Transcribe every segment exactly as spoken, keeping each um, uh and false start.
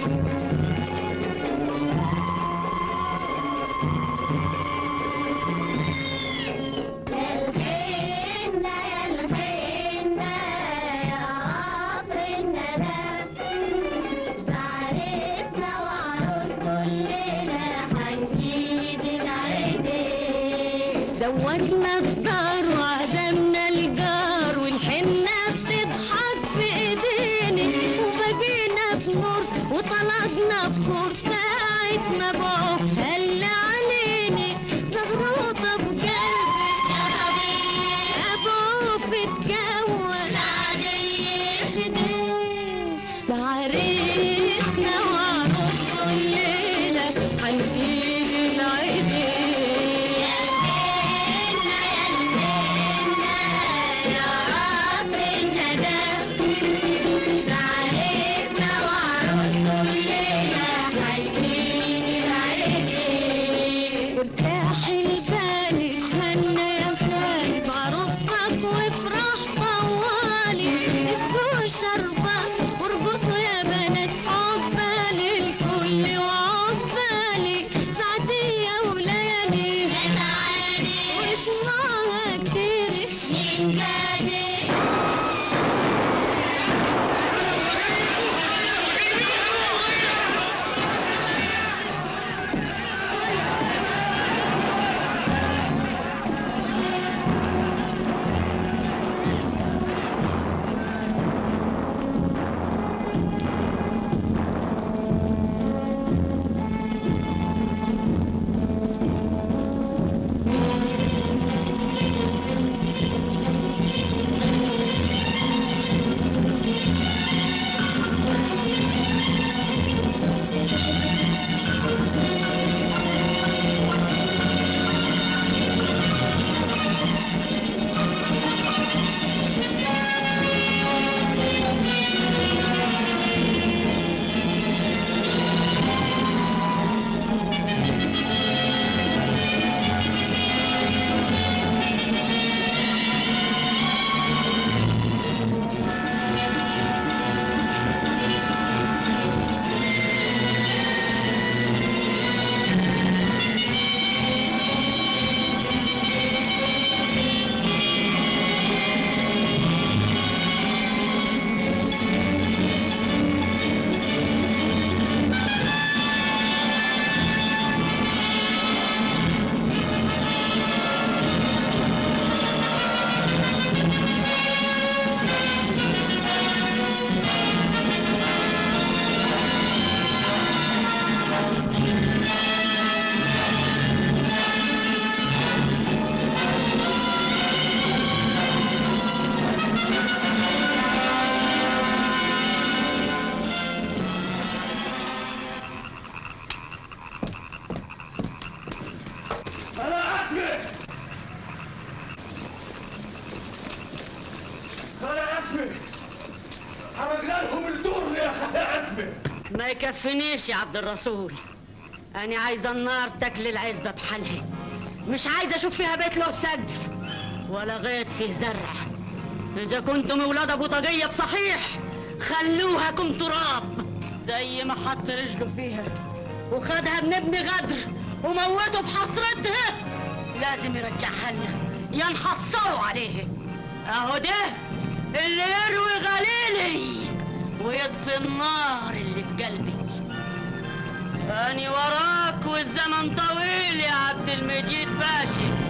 زودنا الدار وعزمنا الجار والحنة بتضحك بإيدينا وبقينا بنور وطلقنا بخور ساعة ما بقوا هل علينا زغروطة بقلبي يا طبيب أبوك بتجوز عادية بعريسنا وعروسه الليلة هنجيب العيدين ما يكفنيش يا عبد الرسول. أنا عايزة النار تاكل العزبة بحالها، مش عايزة أشوف فيها بيت له سقف ولا غيط فيه زرع. إذا كنتم أولاد أبو طاقية بصحيح خلوها كم تراب زي ما حط رجله فيها وخدها من ابن غدر وموته بحسرتها. لازم يرجعها لنا يا نحصروا عليه. أهو ده اللي يروي غليلي ويطفي النار اللي في قلبي. أني وراك والزمن طويل يا عبد المجيد باشا.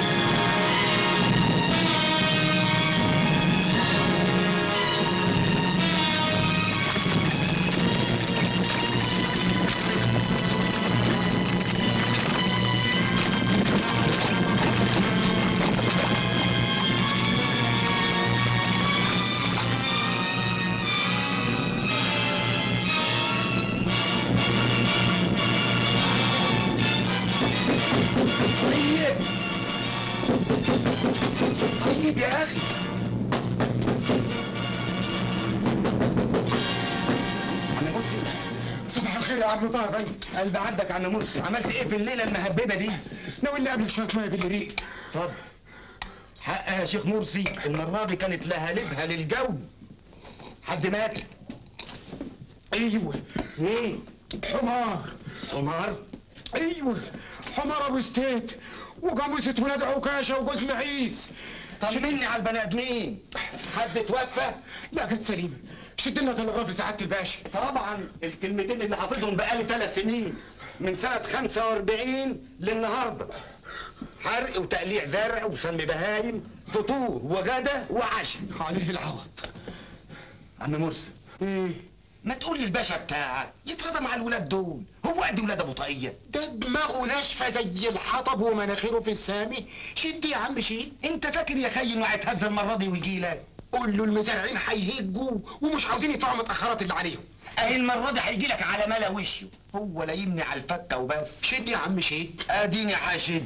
يا اخي عم مرسي، صباح الخير يا عم طه فندم. قلب عندك يا عم مرسي، عملت ايه في الليله المهببه دي؟ ناوي قبل شويه ميه بالريق. طب حقها يا شيخ مرسي، المره دي كانت لهالبها للجو. حد مات؟ ايوه. مين؟ حمار. حمار؟ ايوه، حمار ابو ستيت وجاموسة ولاد عكاشه وجوز معيس. طمني على البني ادمين، حد توفى؟ لا كانت سليمه. شد لنا تلغراف لسعاده الباشا. طبعا الكلمتين اللي حافظهم بقالي ثلاث سنين، من سنة خمسة وأربعين للنهارده. حرق وتقليع زرع وسم بهايم، فطور وغدا وعشاء. عليه العوض. عم مرسي، ايه؟ ما تقول للباشا بتاعك يترضى مع الولاد دول، هو قد ولاد ابو طاقيه؟ ده دماغه ناشفه زي الحطب ومناخيره في السامي. شد يا عم شد. انت فاكر يا خي انه هيتهز المره دي ويجي لك؟ قول له المزارعين هيهجوا ومش عاوزين يدفعوا المتاخرات اللي عليهم. اهي المره دي هيجي لك على ملا وشه، هو لا يمني على الفكه وبس. شد يا عم شد. اديني حاشد.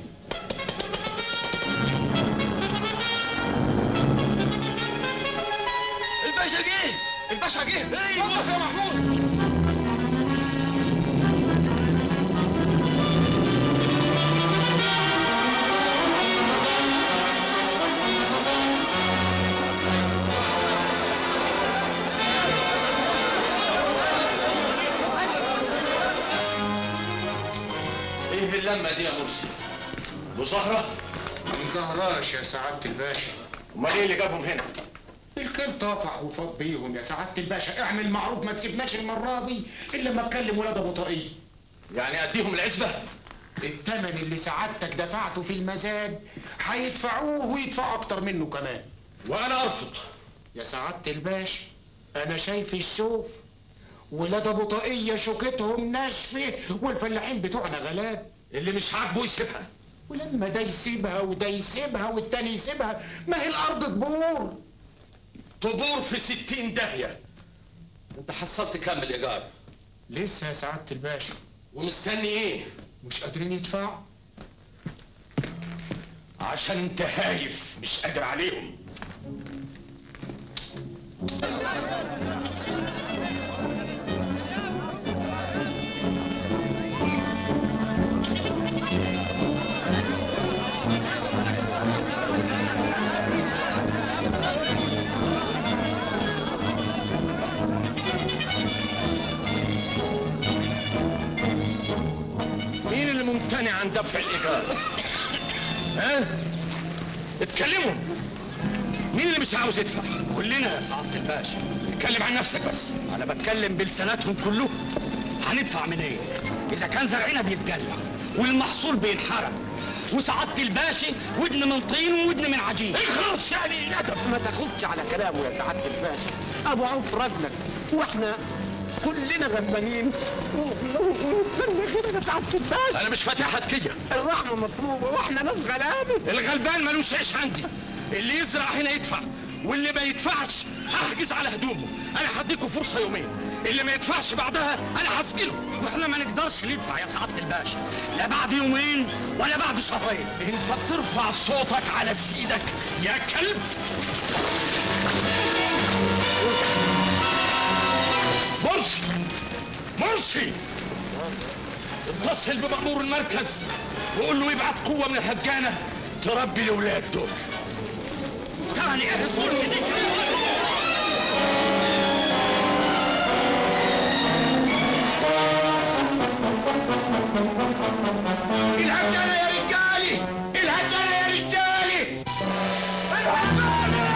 الباشا جه، الباشا جه. وقف يا محمود. ايه اللمه دي يا مرسي؟ مظاهره؟ ما نزهراش يا سعاده الباشا. امال ايه اللي جابهم هنا؟ الكل طافع وفاض بيهم يا سعاده الباشا. اعمل معروف، ما تسيبناش المره دي الا لما اتكلم ولاد ابو طاقيه. يعني اديهم العزبه؟ الثمن اللي سعادتك دفعته في المزاد هيدفعوه ويدفعوا اكتر منه كمان. وانا ارفض يا سعاده الباشا. انا شايف الشوف. ولاد ابو طاقيه شوكتهم ناشفه والفلاحين بتوعنا غلاب. اللي مش عاجبه يسيبها. ولما ده يسيبها وده يسيبها والتاني يسيبها، ما هي الارض تبور. طبور في ستين داهيه. انت حصلت كام الايجار؟ لسه يا سعاده الباشا. ومستني ايه؟ مش قادرين يدفعوا. عشان انت هايف مش قادر عليهم. مين اللي ممتنع عن دفع الايجار؟ ها؟ اتكلموا. مين اللي مش عاوز يدفع؟ كلنا يا سعادة الباشا. اتكلم عن نفسك بس. أنا بتكلم بلساناتهم كلهم. هندفع منين؟ إيه؟ إذا كان زرعنا بيتجلع والمحصول بينحرق وسعادة الباشا ودن من طين وودن من عجين. اخلص يعني الادب. ما تاخدش على كلامه يا سعادة الباشا. أبو عوف راجلك وإحنا كلنا غلبانين ونتمنى خير يا سعادة الباشا. انا مش فاتحها كده. الرحمة مطلوبة وإحنا ناس غلابة. الغلبان ملوش عيش عندي. اللي يزرع هنا يدفع واللي ما يدفعش هحجز على هدومه. انا هديكوا فرصه يومين، اللي ما يدفعش بعدها انا هسجله. واحنا ما نقدرش ندفع يا سعادة الباشا، لا بعد يومين ولا بعد شهرين. انت بترفع صوتك على سيدك يا كلب. مرسي مرسي اتصل بمأمور المركز وقول له يبعت قوة من الهجانة تربي الأولاد دول. تاني الظلم دي. الهجانة يا رجالي، الهجانة يا رجالي، الهجانة.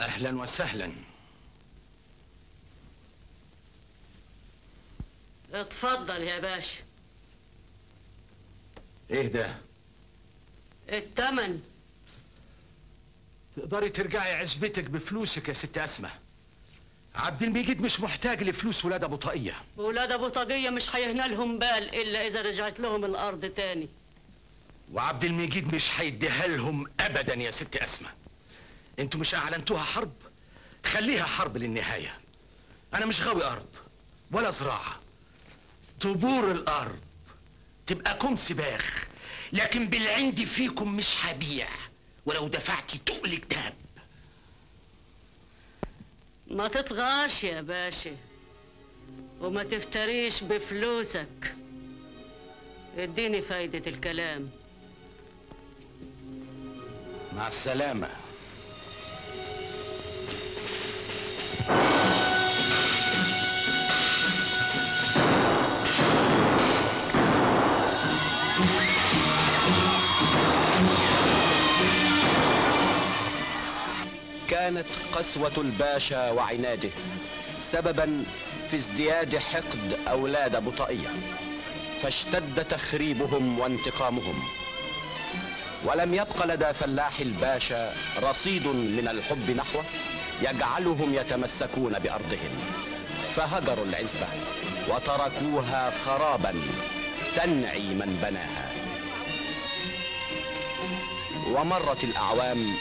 اهلا وسهلا. اتفضل يا باشا. ايه ده؟ التمن. تقدري ترجعي عزبتك بفلوسك يا ست اسماء. عبد المجيد مش محتاج لفلوس ولاد ابو طاقية. ولاد ابو طاقية مش هيهنا لهم بال الا اذا رجعت لهم الارض تاني. وعبد المجيد مش هيديها لهم ابدا يا ست اسماء. انتوا مش اعلنتوها حرب؟ خليها حرب للنهاية. انا مش غاوي ارض ولا زراعة. طبور الارض تبقى كم سباخ، لكن بالعندي فيكم مش هبيع ولو دفعتي تقل كتاب. ما تطغاش يا باشا وما تفتريش بفلوسك. اديني فايدة الكلام. مع السلامة. كانت قسوة الباشا وعناده سببا في ازدياد حقد أولاد أبو طاقية، فاشتد تخريبهم وانتقامهم، ولم يبق لدى فلاح الباشا رصيد من الحب نحوه يجعلهم يتمسكون بأرضهم، فهجروا العزبة وتركوها خرابا تنعي من بناها. ومرت الأعوام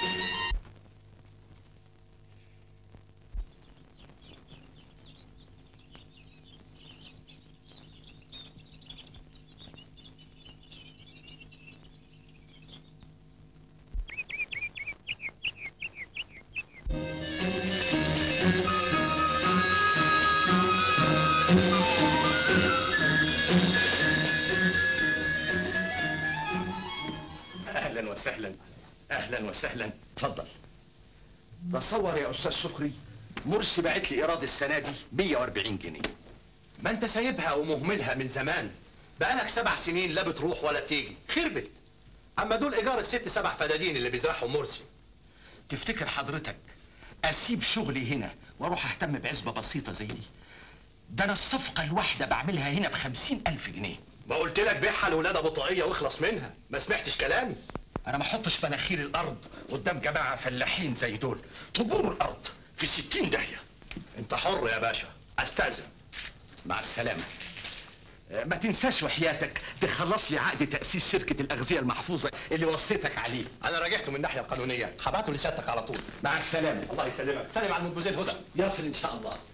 اهلا وسهلا. اهلا وسهلا. اتفضل. تصور يا استاذ شكري، مرسي باعت لي ايراد السنه دي مية واربعين جنيه. ما انت سايبها ومهملها من زمان، بقالك سبع سنين لا بتروح ولا تيجي، خربت. اما دول ايجار الست سبع فدادين اللي بيزرعهم مرسي. تفتكر حضرتك اسيب شغلي هنا واروح اهتم بعزبه بسيطه زي دي؟ ده انا الصفقه الواحده بعملها هنا بخمسين الف جنيه. ما قلت لك بيعها لولاد ابو طاقية واخلص منها، ما سمعتش كلامي. انا ما احطش مناخير الارض قدام جماعه فلاحين زي دول. طبور الارض في ستين داهيه. انت حر يا باشا، استاذن. مع السلامه. ما تنساش وحياتك تخلص لي عقد تاسيس شركه الاغذيه المحفوظه اللي وصيتك عليه. انا راجعته من الناحيه القانونيه، هبعته لسيادتك على طول. مع السلامه. الله يسلمك. سلم على المنبوذين هدى. يصل ان شاء الله.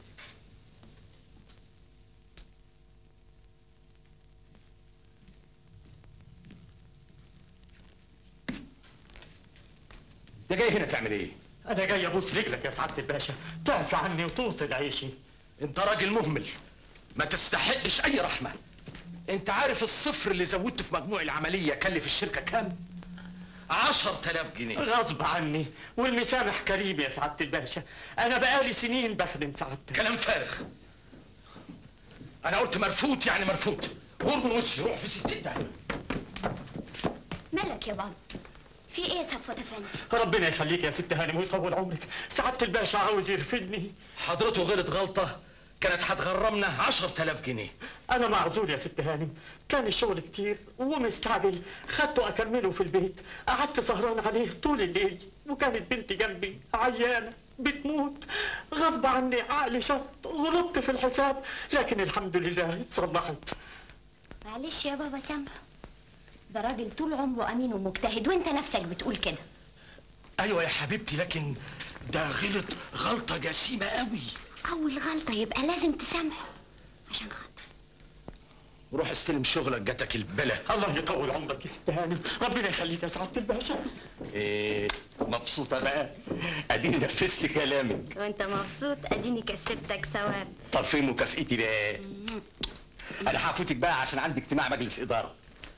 انت جاي هنا تعمل ايه؟ انا جاي ابوس رجلك يا سعاده الباشا، تعفي عني وتوصل عيشي. انت راجل مهمل ما تستحقش اي رحمه. انت عارف الصفر اللي زودته في مجموع العمليه كلف الشركه كام؟ عشرة آلاف جنيه. غصب عني، والمسامح كريم يا سعاده الباشا. انا بقالي سنين بخدم سعادتك. كلام فارغ. انا قلت مرفوض يعني مرفوض. غور من وشي، روح في ستين داهيه. مالك يا بابا؟ في ايه يا صفوت افندي؟ ربنا يخليك يا ست هانم ويطول عمرك. سعاده الباشا عاوز يرفدني. حضرته غلط غلطه كانت هتغرمنا عشرة آلاف جنيه. انا معذور يا ست هانم، كان الشغل كتير ومستعجل، خدته اكمله في البيت، قعدت سهران عليه طول الليل، وكانت بنتي جنبي عيانه بتموت. غصب عني عقلي شط، غلطت في الحساب، لكن الحمد لله اتصلحت. معلش يا بابا سامحه، ده راجل طول عمره امين ومجتهد وانت نفسك بتقول كده. ايوه يا حبيبتي، لكن ده غلط غلطه جسيمه قوي. اول غلطه يبقى لازم تسامحه عشان خاطر. روح استلم شغلك، جاتك البلا. الله يطول عمرك يا ست هانم، ربنا يخليك يا سعاده الباشا. ايه مبسوطه بقى؟ اديني نفذت كلامك. وانت مبسوط اديني كسبتك ثواب. طب فين مكافئتي بقى؟ انا هفوتك بقى عشان عندي اجتماع مجلس اداره.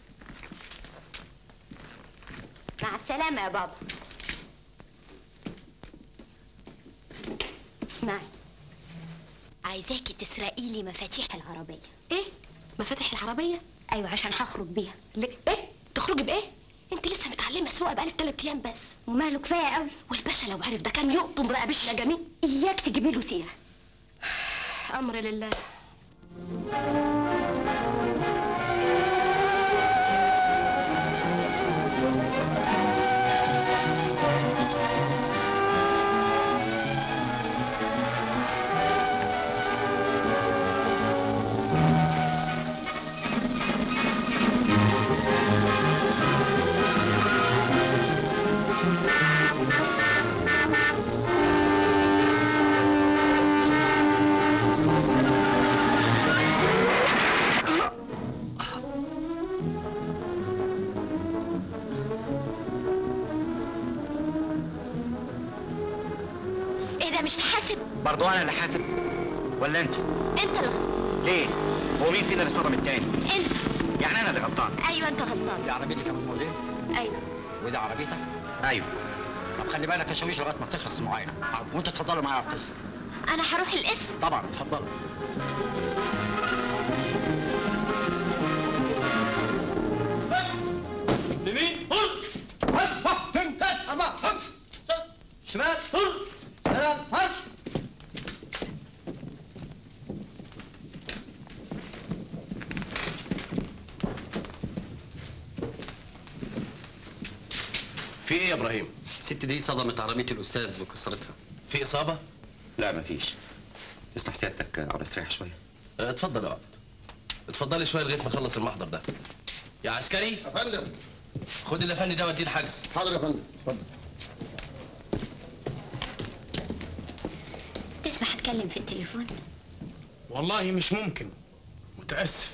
مع السلامه يا بابا. اسمعي، عايزاكي تسرقي لي مفاتيح العربيه. ايه؟ مفاتيح العربيه؟ ايوه عشان هخرج بيها. ليه؟ ايه؟ تخرجي بايه؟ انت لسه متعلمه السواقه بقالك ثلاث ايام بس. وماله كفايه قوي. والباشا لو عرف ده كان يقطم رقبتنا جميل. اياك تجيبي له سيره. امر لله. مش تحاسب؟ برضو انا اللي حاسب ولا انت؟ انت اللي غلطان. ليه؟ هو مين فينا اللي صدم التاني؟ انت. يعني انا اللي غلطان؟ ايوه انت غلطان. دي عربيتك يا مدموزيل؟ ايوه. ودي عربيتك؟ ايوه. طب خلي بالك يا شويش لغايه ما تخلص المعاينه، وانتوا اتفضلوا معايا على القسم. انا هروح القسم. طبعا اتفضلوا. يمين هل هل هل هل أربعة هل شمال هل ثلاث هرش. في ايه يا ابراهيم؟ الست دي صدمت عربية الأستاذ وكسرتها. في إصابة؟ لا مفيش. اسمح سيادتك أقعد استريح شوية. اه، اتفضل اقعد. اتفضلي شوية لغاية ما اخلص المحضر ده. يا عسكري يا فندم. خد الافندي ده واديه الحجز. حاضر يا فندم، اتفضل. تسمح اتكلم في التليفون؟ والله مش ممكن، متأسف.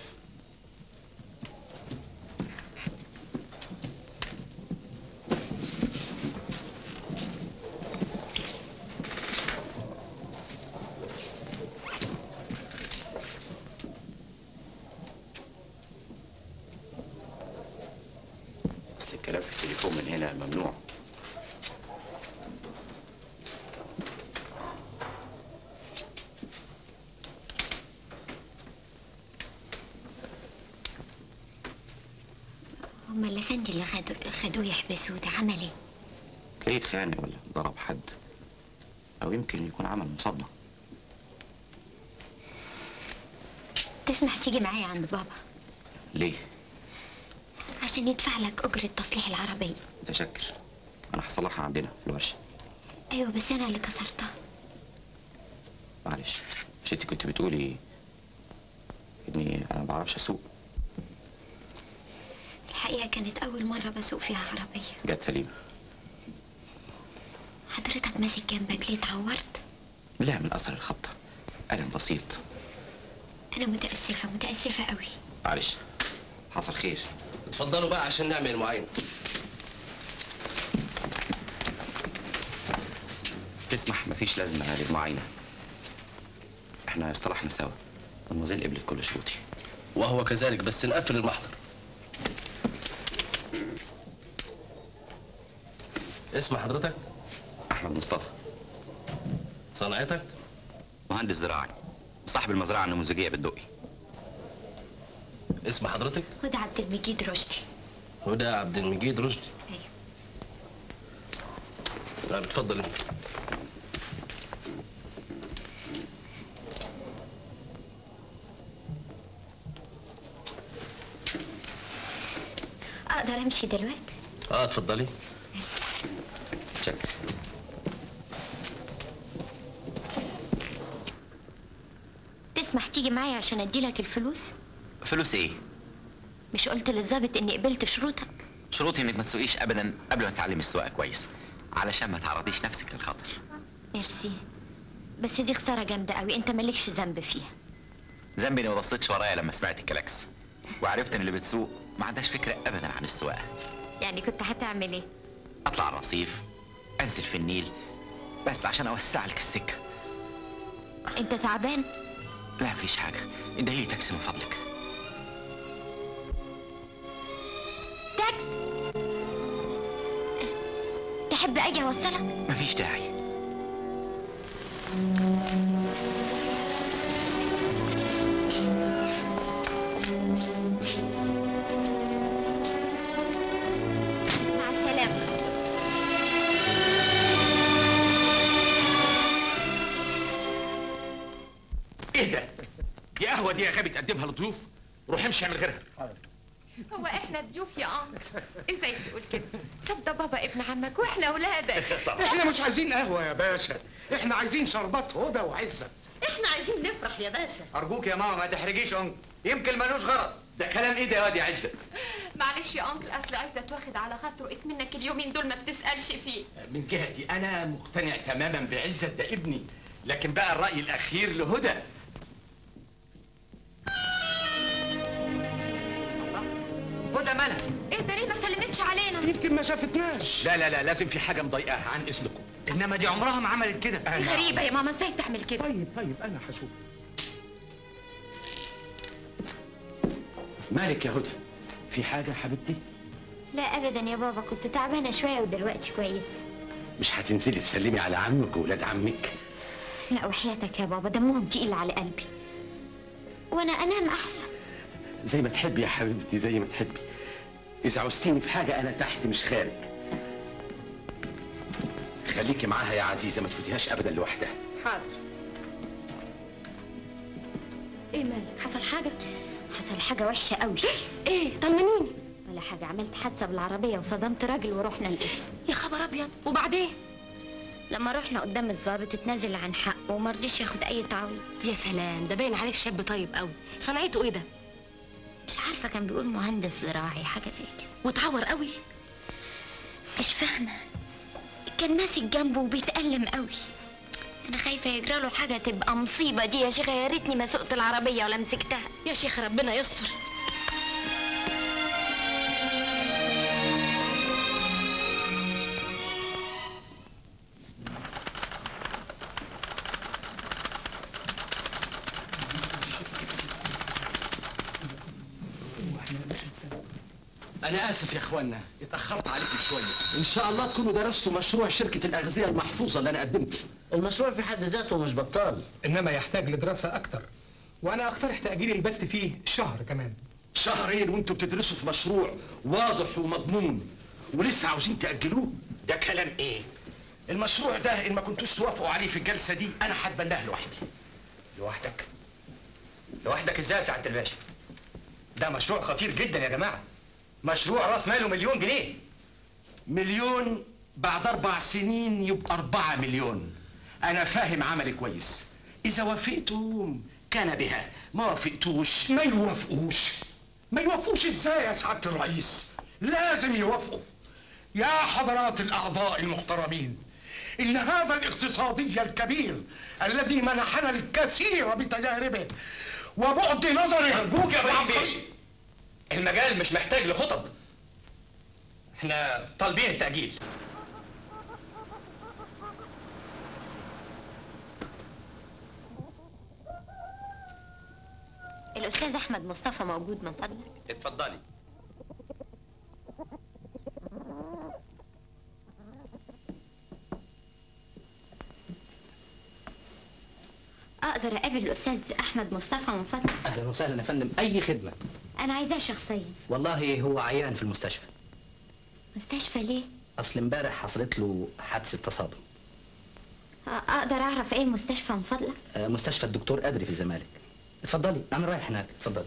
أصل الكلام في التليفون من هنا ممنوع. هما الافندي اللي خدوا خدوه يحبسوه ده عمل ايه؟ ليه خانق ولا ضرب حد؟ أو يمكن يكون عمل مصادمة. تسمح تيجي معايا عند بابا ليه؟ عشان يدفع لك اجرة تصليح العربية. متشكر. أنا هصلحها عندنا في الورشة. ايوه بس انا اللي كسرتها. معلش، مش انت كنت بتقولي إني أنا ما بعرفش أسوق؟ الحقيقة كانت أول مرة بسوق فيها عربية. جت سليمة. حضرتك ماسك جنبك ليه اتعورت؟ لا، من أثر الخبطة. ألم بسيط. أنا متأسفة متأسفة قوي. معلش، حصل خير. اتفضلوا بقى عشان نعمل المعاينة. تسمح مفيش لازمة للمعاينة. احنا اصطلحنا سوا. المدموزيل قبلت كل شروطي. وهو كذلك، بس نقفل المحضر. اسم حضرتك؟ أحمد مصطفى. صنعتك؟ مهندس زراعي، صاحب المزرعة النموذجية بالدقي. اسم حضرتك؟ هدى عبد المجيد رشدي. هدى عبد المجيد رشدي. ايوه. طيب اتفضل انت. اقدر امشي دلوقتي؟ اه اتفضلي. شكرا. تسمح تيجي معايا عشان اديلك الفلوس؟ فلوس ايه؟ مش قلت للظابط اني قبلت شروطك؟ شروطي انك ما تسوقيش ابدا قبل ما تتعلمي السواقه كويس، علشان ما تعرضيش نفسك للخطر. ميرسي، بس دي خسارة جامدة قوي، انت مالكش ذنب فيها. ذنبي اني ما بصيتش ورايا لما سمعت الكلاكس، وعرفت ان اللي بتسوق ما عندهاش فكره ابدا عن السواقه. يعني كنت هتعمل ايه؟ اطلع على الرصيف، انزل في النيل، بس عشان اوسع لك السكه. انت تعبان؟ لا مفيش حاجه، ادعيلي تاكسي من فضلك. تاكسي؟ تحب اجي اوصلك؟ مفيش داعي. دي يا غبي تقدمها للضيوف؟ روح امشي اعمل غيرها. هو احنا ضيوف يا انكل؟ ازاي تقول كده؟ طب ده بابا ابن عمك واحنا اولادك. احنا مش عايزين قهوه يا باشا، احنا عايزين شربات هدى وعزت. احنا عايزين نفرح يا باشا. ارجوك يا ماما ما تحرجيش انكل، يمكن ملوش غرض. ده كلام ايه ده يا واد يا عزت؟ معلش يا انكل، اصل عزت واخد على خاطره ات منك اليومين دول ما بتسالش فيه. من جهتي انا مقتنع تماما بعزت، ده ابني، لكن بقى الراي الاخير لهدى. هدى مالها؟ ايه ده ليه ما سلمتش علينا؟ يمكن ما شافتناش. لا لا لا لازم في حاجه مضايقاها، عن اذنكم. انما دي عمرها ما عملت كده. غريبه يا ماما، ازاي تعمل كده؟ طيب طيب انا هشوف. مالك يا هدى؟ في حاجه يا حبيبتي؟ لا ابدا يا بابا، كنت تعبانه شويه ودلوقتي كويسه. مش هتنزلي تسلمي على عمك وولاد عمك؟ لا وحياتك يا بابا، دمهم تقيل على قلبي، وانا انام احسن. زي ما تحبي يا حبيبتي، زي ما تحبي. اذا عوزتيني في حاجه انا تحت مش خارج. خليكي معاها يا عزيزه، ما تفوتيهاش ابدا لوحدها. حاضر. ايه مالك؟ حصل حاجه؟ حصل حاجه وحشه قوي. ايه؟ طمنيني. ولا حاجه، عملت حادثه بالعربيه وصدمت راجل ورحنا القسم. يا خبر ابيض، وبعدين؟ لما رحنا قدام الضابط اتنازل عن حقه وما رضيش ياخد اي تعويض. يا سلام، ده باين عليه شاب طيب قوي. صنعته ايه ده؟ مش عارفه، كان بيقول مهندس زراعي حاجه زي كده. واتعور قوي؟ مش فاهمه، كان ماسك جنبه وبيتألم قوي. انا خايفه يجرى له حاجه تبقى مصيبه دي يا شيخه، يا ريتني ما سقت العربيه ولا مسكتها. يا شيخ ربنا يستر. أنا آسف يا إخوانا، اتأخرت عليكم شوية. إن شاء الله تكونوا درستوا مشروع شركة الأغذية المحفوظة اللي أنا قدمته. المشروع في حد ذاته مش بطال، انما يحتاج لدراسه اكتر، وانا اقترح تاجيل البت فيه شهر كمان. شهرين وأنتوا بتدرسوا في مشروع واضح ومضمون ولسه عاوزين تأجلوه؟ ده كلام إيه؟ المشروع ده إن ما كنتوش توافقوا عليه في الجلسة دي أنا هتبناه لوحدي. لوحدك؟ لوحدك ازاي يا سعاده الباشا؟ ده مشروع خطير جدا يا جماعه. مشروع راس ماله مليون جنيه. مليون بعد أربع سنين يبقى أربعة مليون. أنا فاهم عملي كويس. إذا وافقتم كان بها، ما وافقتوش. ما يوافقوش؟ ما يوافقوش ازاي يا سعاده الرئيس؟ لازم يوافقوا. يا حضرات الاعضاء المحترمين، ان هذا الاقتصادي الكبير الذي منحنا الكثير بتجاربه وبعد نظره ارجوك يا ابراهيم بيه، المجال مش محتاج لخطب. احنا طالبين التأجيل. الاستاذ احمد مصطفى موجود من فضلك؟ اتفضلي. اقدر اقابل الاستاذ احمد مصطفى من فضلك؟ اهلا وسهلا يا فندم، اي خدمه. انا عايزاه شخصيا. والله هو عيان في المستشفى. مستشفى ليه؟ اصل امبارح حصلت له حادثه تصادم. اقدر اعرف ايه المستشفى من فضلك؟ آه، مستشفى الدكتور قدري في الزمالك. اتفضلي، انا رايح هناك، اتفضلي.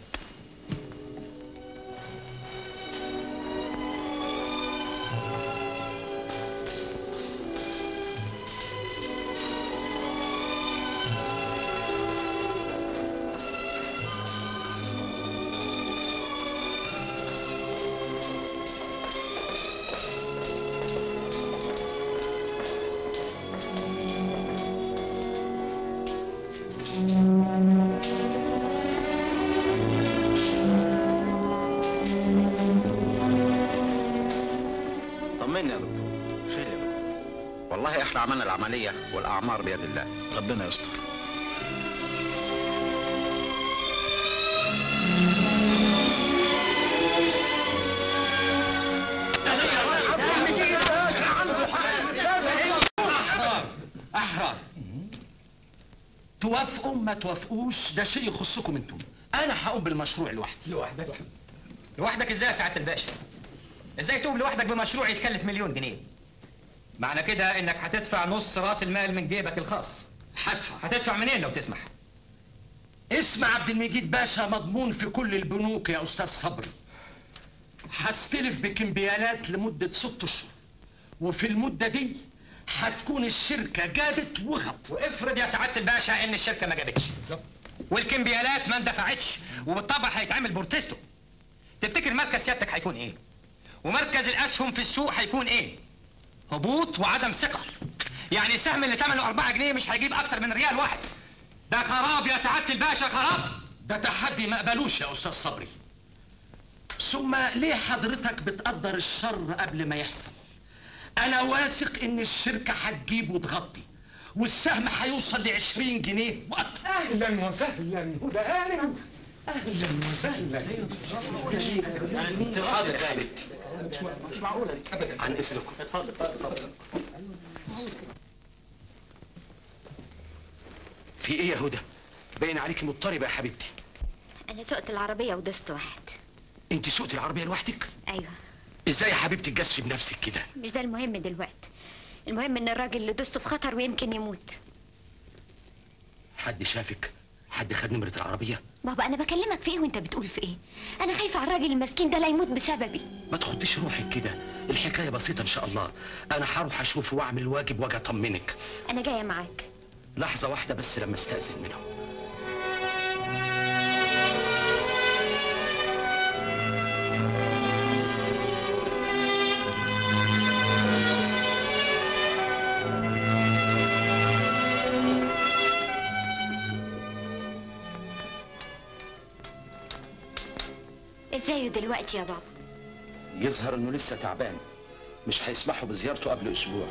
طمني يا دكتور. خير يا دكتور. والله احنا عملنا العملية والأعمار بيد الله. ربنا يستر. أحرار أحرار. توافقوا ما توافقوش ده شيء يخصكم انتم. أنا هقوم بالمشروع لوحدي. لوحدك؟ لوحدك ازاي يا سعاده الباشا؟ ازاي تقوم لوحدك بمشروع يتكلف مليون جنيه؟ معنى كده انك هتدفع نص راس المال من جيبك الخاص. هدفع. هتدفع منين لو تسمح؟ اسم عبد المجيد باشا مضمون في كل البنوك يا استاذ صبري. هستلف بكمبيالات لمده ست اشهر، وفي المده دي هتكون الشركه جابت وغط. وافرض يا سعاده الباشا ان الشركه ما جابتش بالظبط والكمبيالات ما اندفعتش، وبالطبع هيتعمل بورتيستو، تفتكر مركز سيادتك هيكون ايه؟ ومركز الاسهم في السوق هيكون ايه؟ هبوط وعدم ثقه. يعني السهم اللي ثمنه أربعة جنيه مش هيجيب اكتر من ريال واحد. ده خراب يا سعاده الباشا، خراب. ده تحدي ما قبلوش يا استاذ صبري. ثم ليه حضرتك بتقدر الشر قبل ما يحصل؟ انا واثق ان الشركه هتجيب وتغطي، والسهم هيوصل ل عشرين جنيه واكتر. اهلا وسهلا وده اهلا اهلا وسهلا. حاضر يا بنتي. مش معقوله دي ابدا. عن اذنكم. اتفضل اتفضل. في ايه يا هدى؟ باين عليكي مضطربه يا حبيبتي. انا سقت العربيه ودست واحد. انت سوقتي العربيه لوحدك؟ ايوه. ازاي يا حبيبتي تجازفي بنفسك كده؟ مش ده المهم دلوقتي، المهم ان الراجل اللي دسته في خطر ويمكن يموت. حد شافك؟ حد خد نمره العربيه؟ بابا انا بكلمك في ايه وانت بتقول في ايه؟ انا خايفه على الراجل المسكين ده لا يموت بسببي. ما تخضيش روحك كده، الحكايه بسيطه ان شاء الله. انا هروح اشوفه واعمل الواجب واجي اطمنك. انا جايه معاك. لحظه واحده بس لما استاذن منهم. ازاي دلوقتي يا بابا؟ يظهر انه لسه تعبان، مش هيسمحوا بزيارته قبل اسبوع.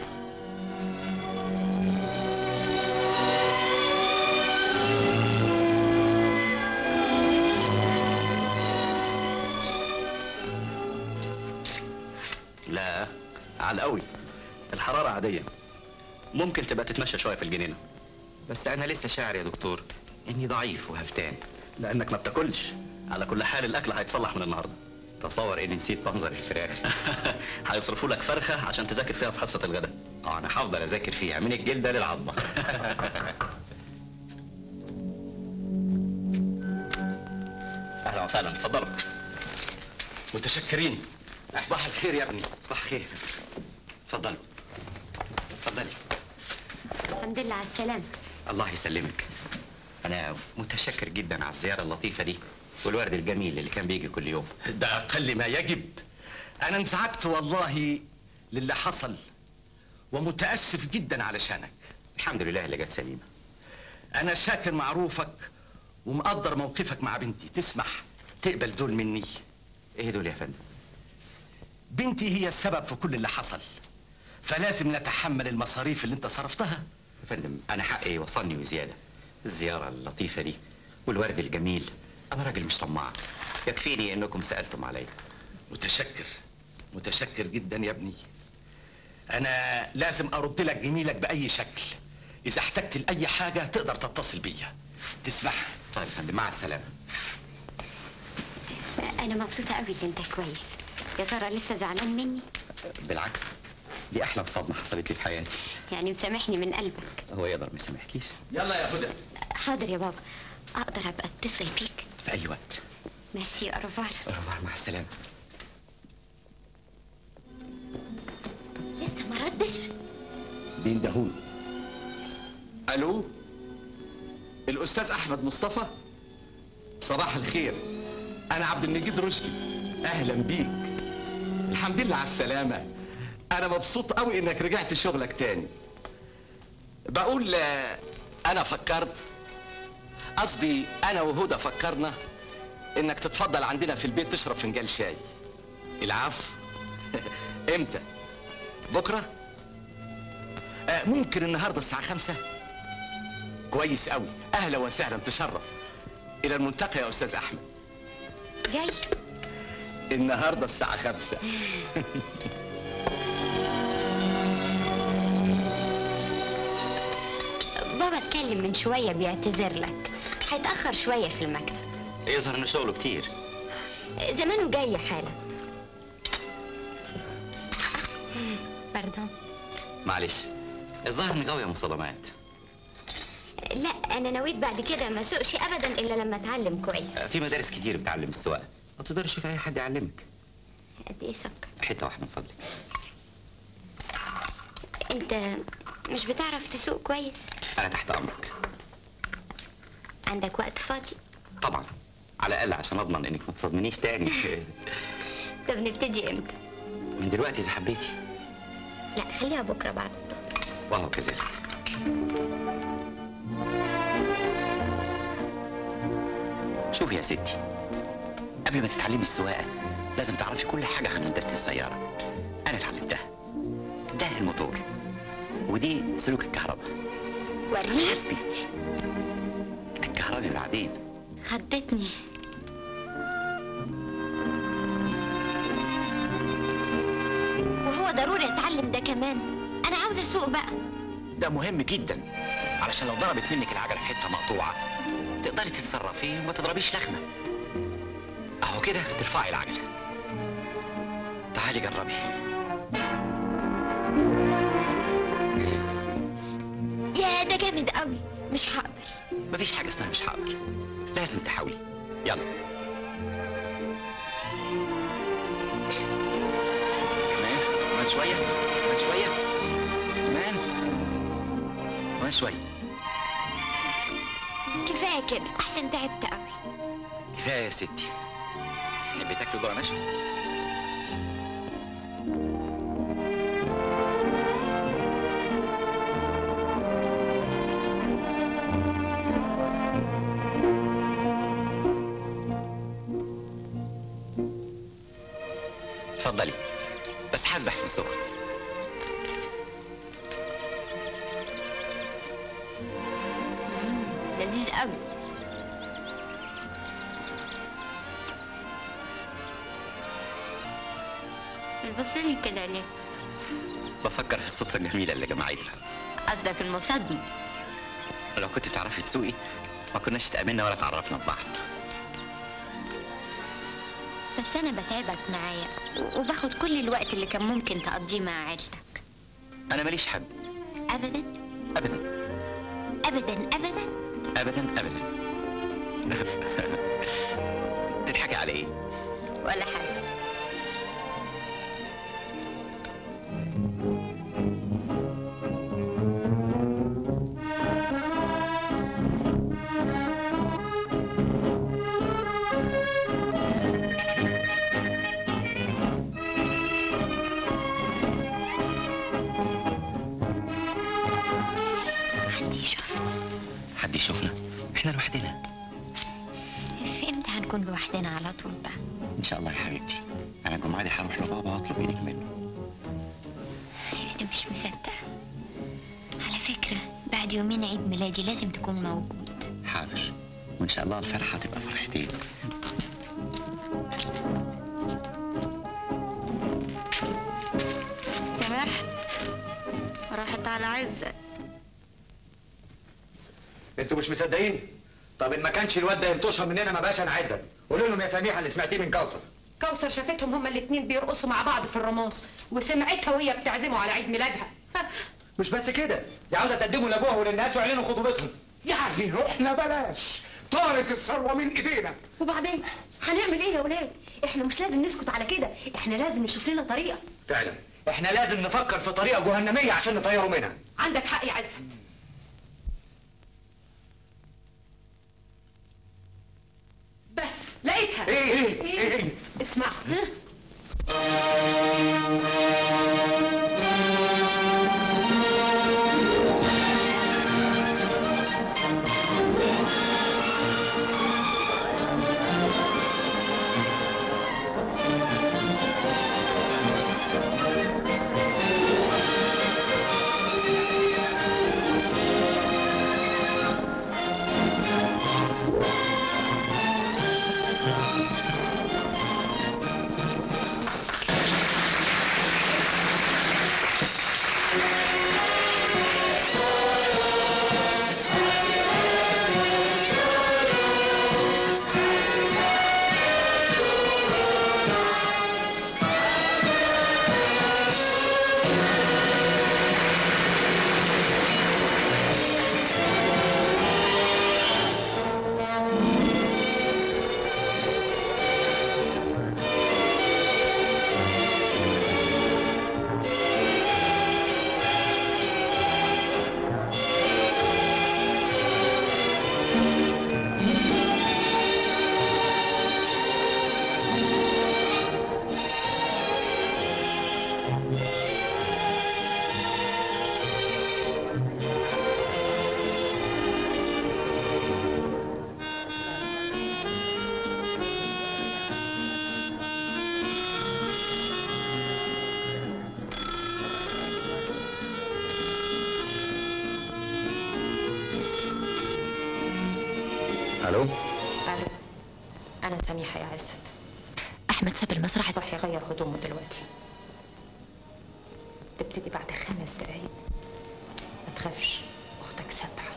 لا عال قوي، الحرارة عادية، ممكن تبقى تتمشى شوية في الجنينة. بس أنا لسه شاعر يا دكتور إني ضعيف وهفتان. لأنك ما بتاكلش. على كل حال الأكل هيتصلح من النهاردة. تصور إني نسيت منظر الفراخ. هيصرفوا لك فرخة عشان تذاكر فيها في حصة الغداء. اه أنا هفضل أذاكر فيها من الجلدة للعظمة. أهلا وسهلا، اتفضلوا. متشكرين. صباح الخير يا ابني. صباح الخير. اتفضلوا. اتفضلي. الحمد لله على السلامه. الله يسلمك. أنا متشكر جدا على الزيارة اللطيفة دي والورد الجميل اللي كان بيجي كل يوم. ده أقل ما يجب. أنا انزعجت والله للي حصل ومتأسف جدا علشانك. الحمد لله اللي جت سليمة. أنا شاكر معروفك ومقدر موقفك مع بنتي. تسمح تقبل دول مني؟ إيه دول يا فندم؟ بنتي هي السبب في كل اللي حصل، فلازم نتحمل المصاريف اللي انت صرفتها. يا فندم أنا حقي وصلني وزيادة. الزيارة اللطيفة دي والورد الجميل، أنا راجل مش طماع، يكفيني إنكم سألتم عليا. متشكر متشكر جدا يا ابني. أنا لازم أرد لك جميلك بأي شكل. إذا احتجت لأي حاجة تقدر تتصل بيا. تسمح؟ طيب يا فندم، مع السلامة. انا مبسوطه قوي اللي انت كويس. يا ترى لسه زعلان مني؟ بالعكس، دي أحلى صدمة حصلت لي في حياتي. يعني مسامحني من قلبك؟ هو يقدر ما يسامحكيش؟ يلا يا هدى. حاضر يا بابا، اقدر ابقى اتصل بيك في أي وقت. ميرسي. أوروفوار. أوروفوار، مع السلامة. لسه ما ردش؟ بيندهوني. الو، الاستاذ احمد مصطفى. صباح الخير، انا عبد المجيد رشدي. اهلا بيك. الحمد لله على السلامه. انا مبسوط قوي انك رجعت شغلك تاني. بقول انا فكرت، قصدي انا وهدى فكرنا انك تتفضل عندنا في البيت تشرب فنجان شاي. العفو. امتى؟ بكره؟ آه ممكن النهارده الساعه خمسة. كويس قوي، اهلا وسهلا، تشرف. الى الملتقى يا استاذ احمد. جاي النهارده الساعه خمسة. بابا اتكلم من شويه بيعتذر لك، هيتاخر شويه في المكتب. يظهر ان شغله كتير. زمانه جاي حالا. باردون. معلش، الظاهر ان غاوية مصادمات. لا انا نويت بعد كده ما اسوقش ابدا الا لما اتعلم كويس. في مدارس كتير بتعلم السواقه، ما تقدرش تشوف اي حد يعلمك. قد ايه سكر؟ حته واحده من فضلك. انت مش بتعرف تسوق كويس؟ انا تحت امرك. عندك وقت فاضي؟ طبعا، على الاقل عشان اضمن انك ما تصدمنيش تاني. طب نبتدي امتى؟ من دلوقتي اذا حبيتي. لا خليها بكره بعد الظهر. وهو كذلك. شوفي يا ستي، قبل ما تتعلمي السواقه لازم تعرفي كل حاجه عن هندسه السياره. انا اتعلمتها. ده الموتور، ودي سلوك الكهرباء. وريني. حسبي الكهرباء بعدين. خضتني. وهو ضروري اتعلم ده كمان؟ انا عاوزه اسوق بقى. ده مهم جدا، علشان لو ضربت منك العجله في حته مقطوعه تقدري تتصرفي وما تضربيش لخمه. اهو كده ترفعي العجله. تعالي جربي. يا ده جامد قوي. مش هقدر. مفيش حاجه اسمها مش هقدر، لازم تحاولي. يلا كمان كمان شويه كمان شويه كمان كمان شويه. كفايه كده، احسن تعبت قوي. كفايه يا ستي. تحبي تاكلي جوه نشوي؟ اتفضلي، بس حاسبه احسن سخن. لذيذ قوي. بتبصلي كده ليه؟ بفكر في الصدفه الجميله اللي جمعتنا. قصدك المصادمه؟ لو كنت بتعرفي تسوقي ما كناش اتقابلنا ولا اتعرفنا ببعض. بس انا بتعبك معايا وباخد كل الوقت اللي كان ممكن تقضيه مع عيلتك. انا ماليش حد. ابدا ابدا ابدا ابدا ابدا ابدا. تضحكي على ايه؟ ولا حاجه. حد يشوفنا؟ احنا لوحدنا. في امتى هنكون لوحدنا على طول بقى؟ ان شاء الله يا حبيبتي. انا الجمعه دي هروح لبابا واطلب ايدك منه. انا مش مصدقه. على فكره بعد يومين عيد ميلادي لازم تكون موجود. حاضر، وان شاء الله الفرحه تبقى فرحتين. سمحت، راحت على عزك. انتوا مش مصدقين؟ طب ان ما كانش الواد ده ينطشها مننا ما بقاش انا عايزك. قولوا لهم يا سميحه اللي سمعتيه من كوثر. كوثر شافتهم هما الاتنين بيرقصوا مع بعض في الرماص، وسمعتها وهي بتعزمه على عيد ميلادها. مش بس كده، دي عاوزه تقدموا لابوها وللناس واعلنوا خطوبتهم. يعني رحنا بلاش، طارت الثروه من ايدينا. وبعدين هنعمل ايه يا ولاد؟ احنا مش لازم نسكت على كده، احنا لازم نشوف لنا طريقه. فعلا احنا لازم نفكر في طريقه جهنميه عشان نطيروا منها. عندك حق يا عزت. بس لقيتها. ايه ايه ايه, إيه؟ اسمع. الو. الو، انا سميحه يا عزت. احمد ساب المسرح، راح يغير هدومه دلوقتي. تبتدي بعد خمس دقايق. ما تخافش، اختك سابعه.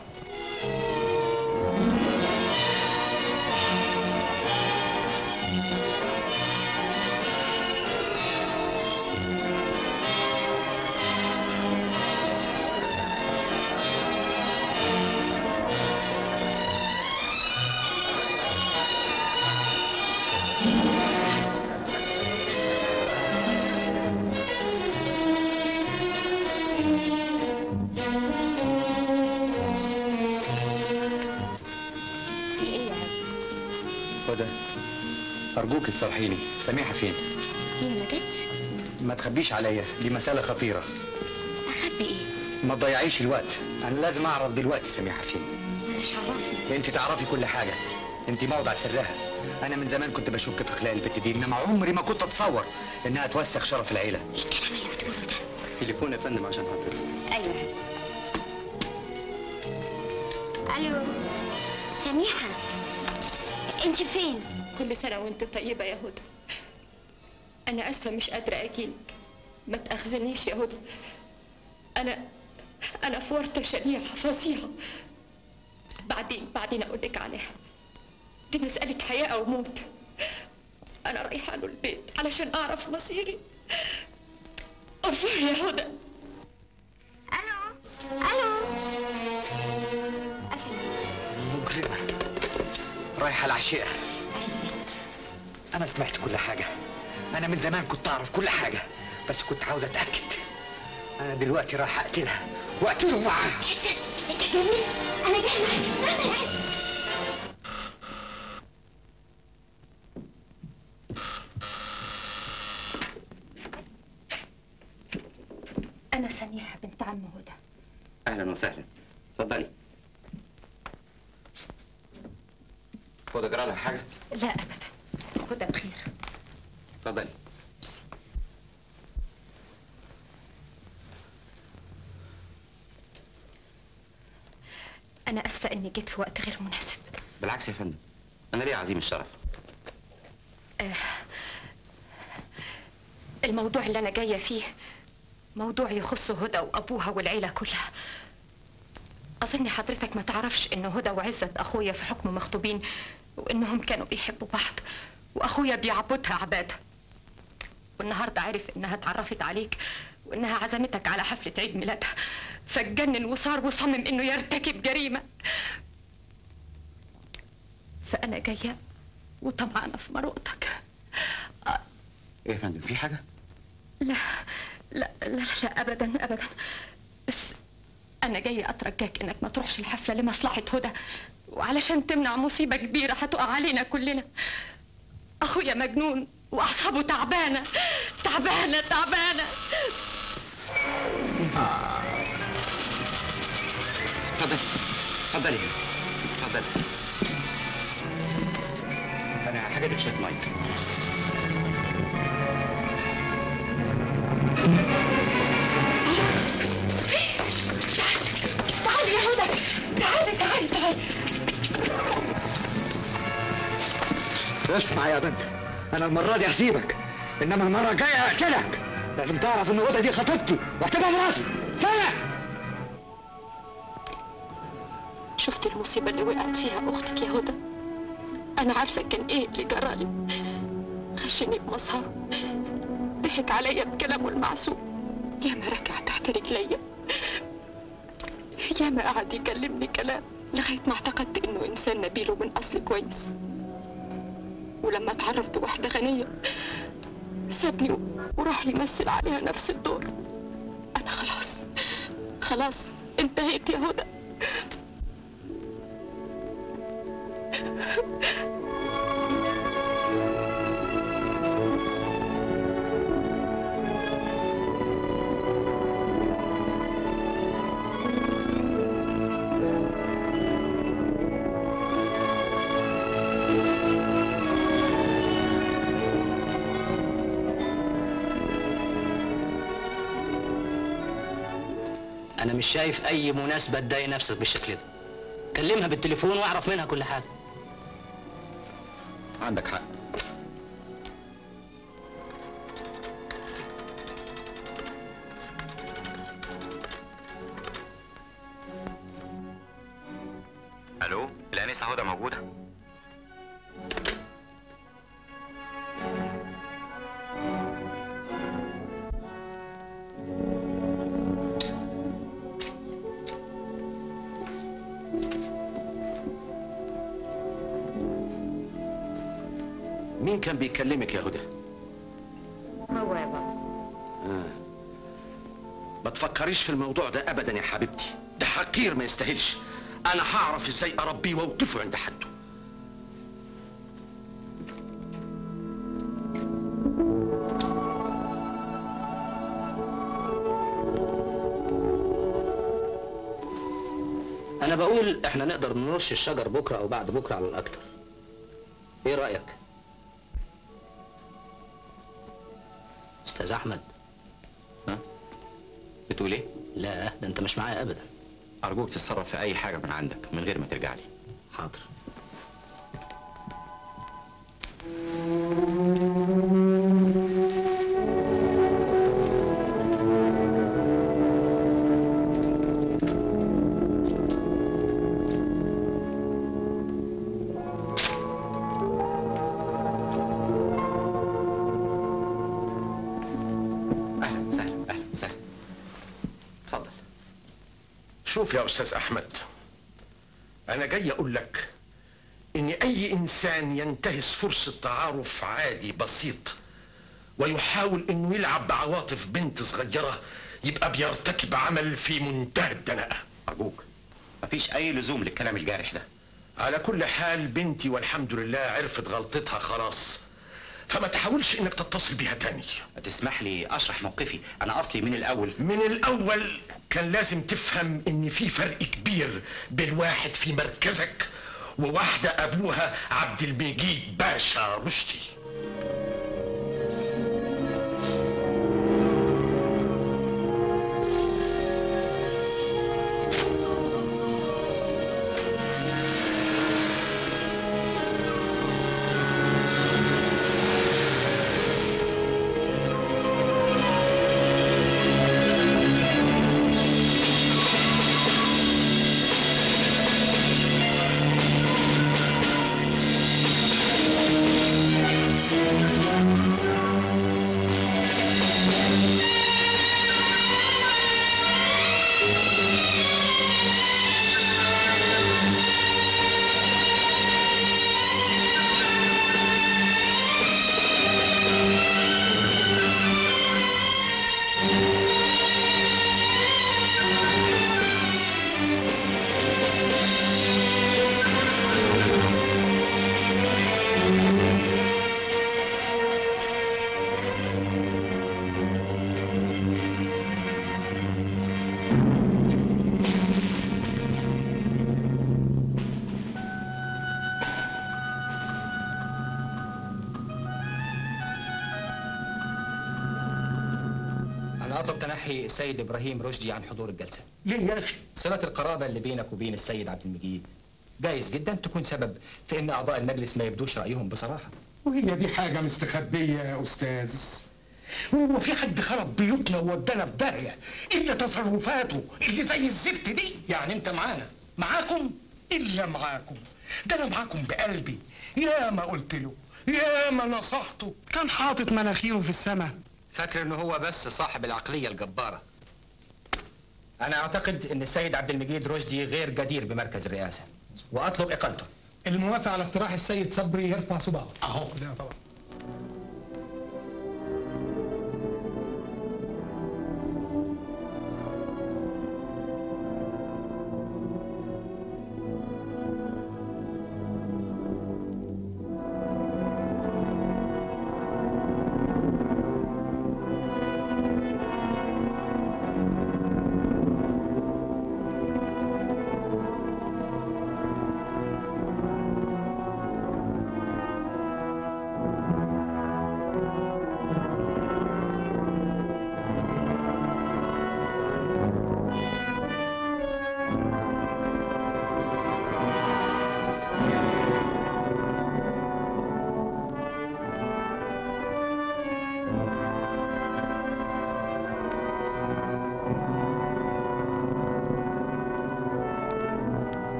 هدى، أرجوك تصرحيني، سميحة فين؟ هي ما جاتش؟ ما تخبيش عليا، دي مسألة خطيرة. اخبي ايه؟ ما تضيعيش الوقت، أنا لازم أعرف دلوقتي سميحة فين. انا مش عرفني. أنت تعرفي كل حاجة، أنت موضع سرها. أنا من زمان كنت بشك في خلال البت دي، إنما عمري ما كنت أتصور إنها توسخ شرف العيلة. ايه الكلام اللي بتقوله ده؟ تليفون يا فندم عشان حضرتك. ايوه. الو، سميحه، انت فين؟ كل سنه وانت طيبه يا هدى. انا اسفه مش قادره اجيلك، ما تاخذنيش يا هدى. انا انا في ورطه شنيعه فظيعه. بعدين بعدين اقول لك عليها. دي مساله حياه او موت. انا رايحه له البيت علشان اعرف مصيري. ارفعي يا هدى. الو الو. مجرمة رايحة العشيقة. أنا سمعت كل حاجة، أنا من زمان كنت أعرف كل حاجة، بس كنت عاوز أتأكد. أنا دلوقتي رايح أقتلها وأقتله معاها. عزت، أنت جميل، أنا جاي معاك، استنى يا عزت. أنا سميحة بنت عم هدى. أهلا وسهلا، اتفضلي. هدى جرى لها حاجة؟ لا أبدا، هدى بخير. اتفضلي. أنا آسفة إني جيت في وقت غير مناسب. بالعكس يا فندم، أنا ليه عظيم الشرف. آه الموضوع اللي أنا جاية فيه موضوع يخص هدى وأبوها والعيلة كلها. أظن حضرتك ما تعرفش إن هدى وعزت أخويا في حكم مخطوبين، وإنهم كانوا بيحبوا بعض، وأخويا بيعبدها عبادة. والنهارده عرف إنها اتعرفت عليك وإنها عزمتك على حفلة عيد ميلادها، فاتجنن وصار وصمم إنه يرتكب جريمة. فأنا جاية وطمعانة في مروءتك. إيه يا فندم، في حاجة؟ لا لا لا لا أبدا أبدا، بس أنا جاية أترجاك إنك ما تروحش الحفلة لمصلحة هدى، وعلشان تمنع مصيبة كبيرة هتقع علينا كلنا. أخويا مجنون وأعصابه تعبانة تعبانة تعبانة. اتفضلي اتفضلي اتفضلي. أنا هجيب لك شوية مية. تعالي يا هدى، تعالي تعالي تعالي. اسمع يا بنت، أنا المرة دي هسيبك، إنما المرة الجاية هقتلك. لازم تعرف إن هدى دي خطيبتي وهتبقى مراتي. سامع؟ شفت المصيبة اللي وقعت فيها أختك يا هدى؟ أنا عارفة كان إيه اللي جرالي. خشني بمظهره، ضحك عليا بكلامه المعسول، ياما ركع تحت رجليا، ياما قعد يكلمني كلام لغاية ما اعتقدت إنه إنسان نبيل ومن أصل كويس. ولما اتعرف بواحدة غنية سابني وراح يمثل عليها نفس الدور. أنا خلاص خلاص انتهيت يا هدى. أنا مش شايف أي مناسبة تضايق نفسك بالشكل ده. كلمها بالتليفون واعرف منها كل حاجة. عندك حق. الو، الانسه هدى موجوده؟ مين كان بيكلمك يا هدى؟ هو يا بابا. آه. ما تفكريش في الموضوع ده ابدا يا حبيبتي، ده حقير ما يستاهلش. انا هعرف ازاي اربيه واوقفه عند حده. انا بقول احنا نقدر نرش الشجر بكره او بعد بكره على الاكتر. ايه رايك استاذ احمد؟ ها؟ بتقول ايه؟ لا ده انت مش معايا ابدا. ارجوك تتصرف في اي حاجه من عندك من غير ما ترجع لي. حاضر. شوف يا أستاذ أحمد، أنا جاي أقول لك إن أي إنسان ينتهز فرصة تعارف عادي بسيط ويحاول إنه يلعب بعواطف بنت صغيرة يبقى بيرتكب عمل في منتهى الدناءة. أرجوك مفيش أي لزوم للكلام الجارح ده. على كل حال بنتي والحمد لله عرفت غلطتها خلاص، فما تحاولش إنك تتصل بيها تاني. تسمح لي أشرح موقفي، أنا أصلي من الأول من الأول كان لازم تفهم إن في فرق كبير بين واحد في مركزك وواحدة أبوها عبد المجيد باشا رشدي. أطلب تنحي السيد إبراهيم رشدي عن حضور الجلسة. ليه يا أخي؟ صلة القرابة اللي بينك وبين السيد عبد المجيد جايز جدا تكون سبب في إن أعضاء المجلس ما يبدوش رأيهم بصراحة. وهي دي حاجة مستخبية يا أستاذ؟ هو في حد خرب بيوتنا وودانا في داهية إلا تصرفاته اللي زي الزفت دي؟ يعني أنت معانا، معاكم إلا معاكم، ده أنا معاكم بقلبي. يا ما قلت له، يا ما نصحته، كان حاطط مناخيره في السماء. فاكر إنه هو بس صاحب العقلية الجبارة. أنا أعتقد إن السيد عبد المجيد رشدي غير جدير بمركز الرئاسة، وأطلب إقالته. الموافق على اقتراح السيد صبري يرفع صباعه. أهو ده طبعا.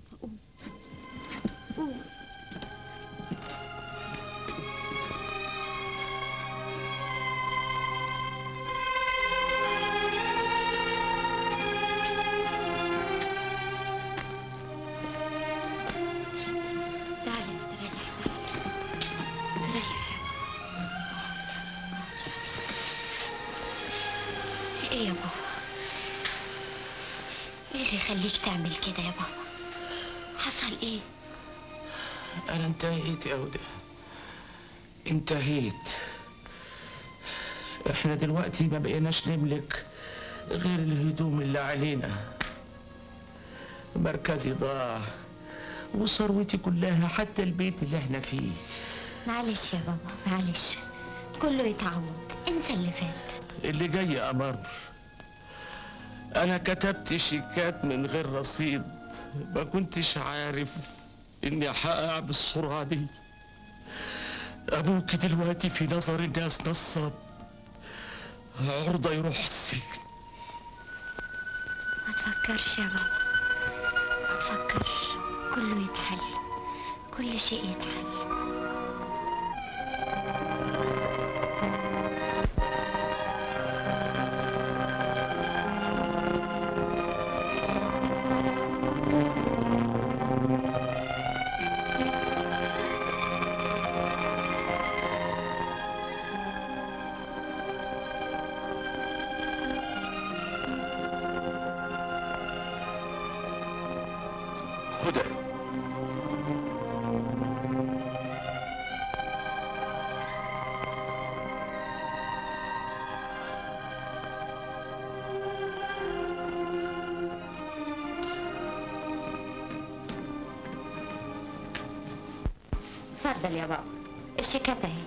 قوم قوم. تعالى استريح، تعالى استريح. ايه يا بابا؟ ايه اللي يخليك تعمل كده يا بابا؟ حصل ايه؟ أنا انتهيت يا هدى، انتهيت. إحنا دلوقتي ما بقيناش نملك غير الهدوم اللي علينا. مركزي ضاع وثروتي كلها، حتى البيت اللي احنا فيه. معلش يا بابا معلش، كله يتعوض، انسى اللي فات. اللي جاي أمر. أنا كتبت شيكات من غير رصيد، ما كنتش عارف إني هقع بالسرعة دي. أبوك دلوقتي في نظر الناس نصاب، عرضة يروح السجن. ما تفكرش يا بابا، ما تفكرش، كله يتحل، كل شيء يتحل. هدى، اتفضل يا بابا، الشيكات اهي.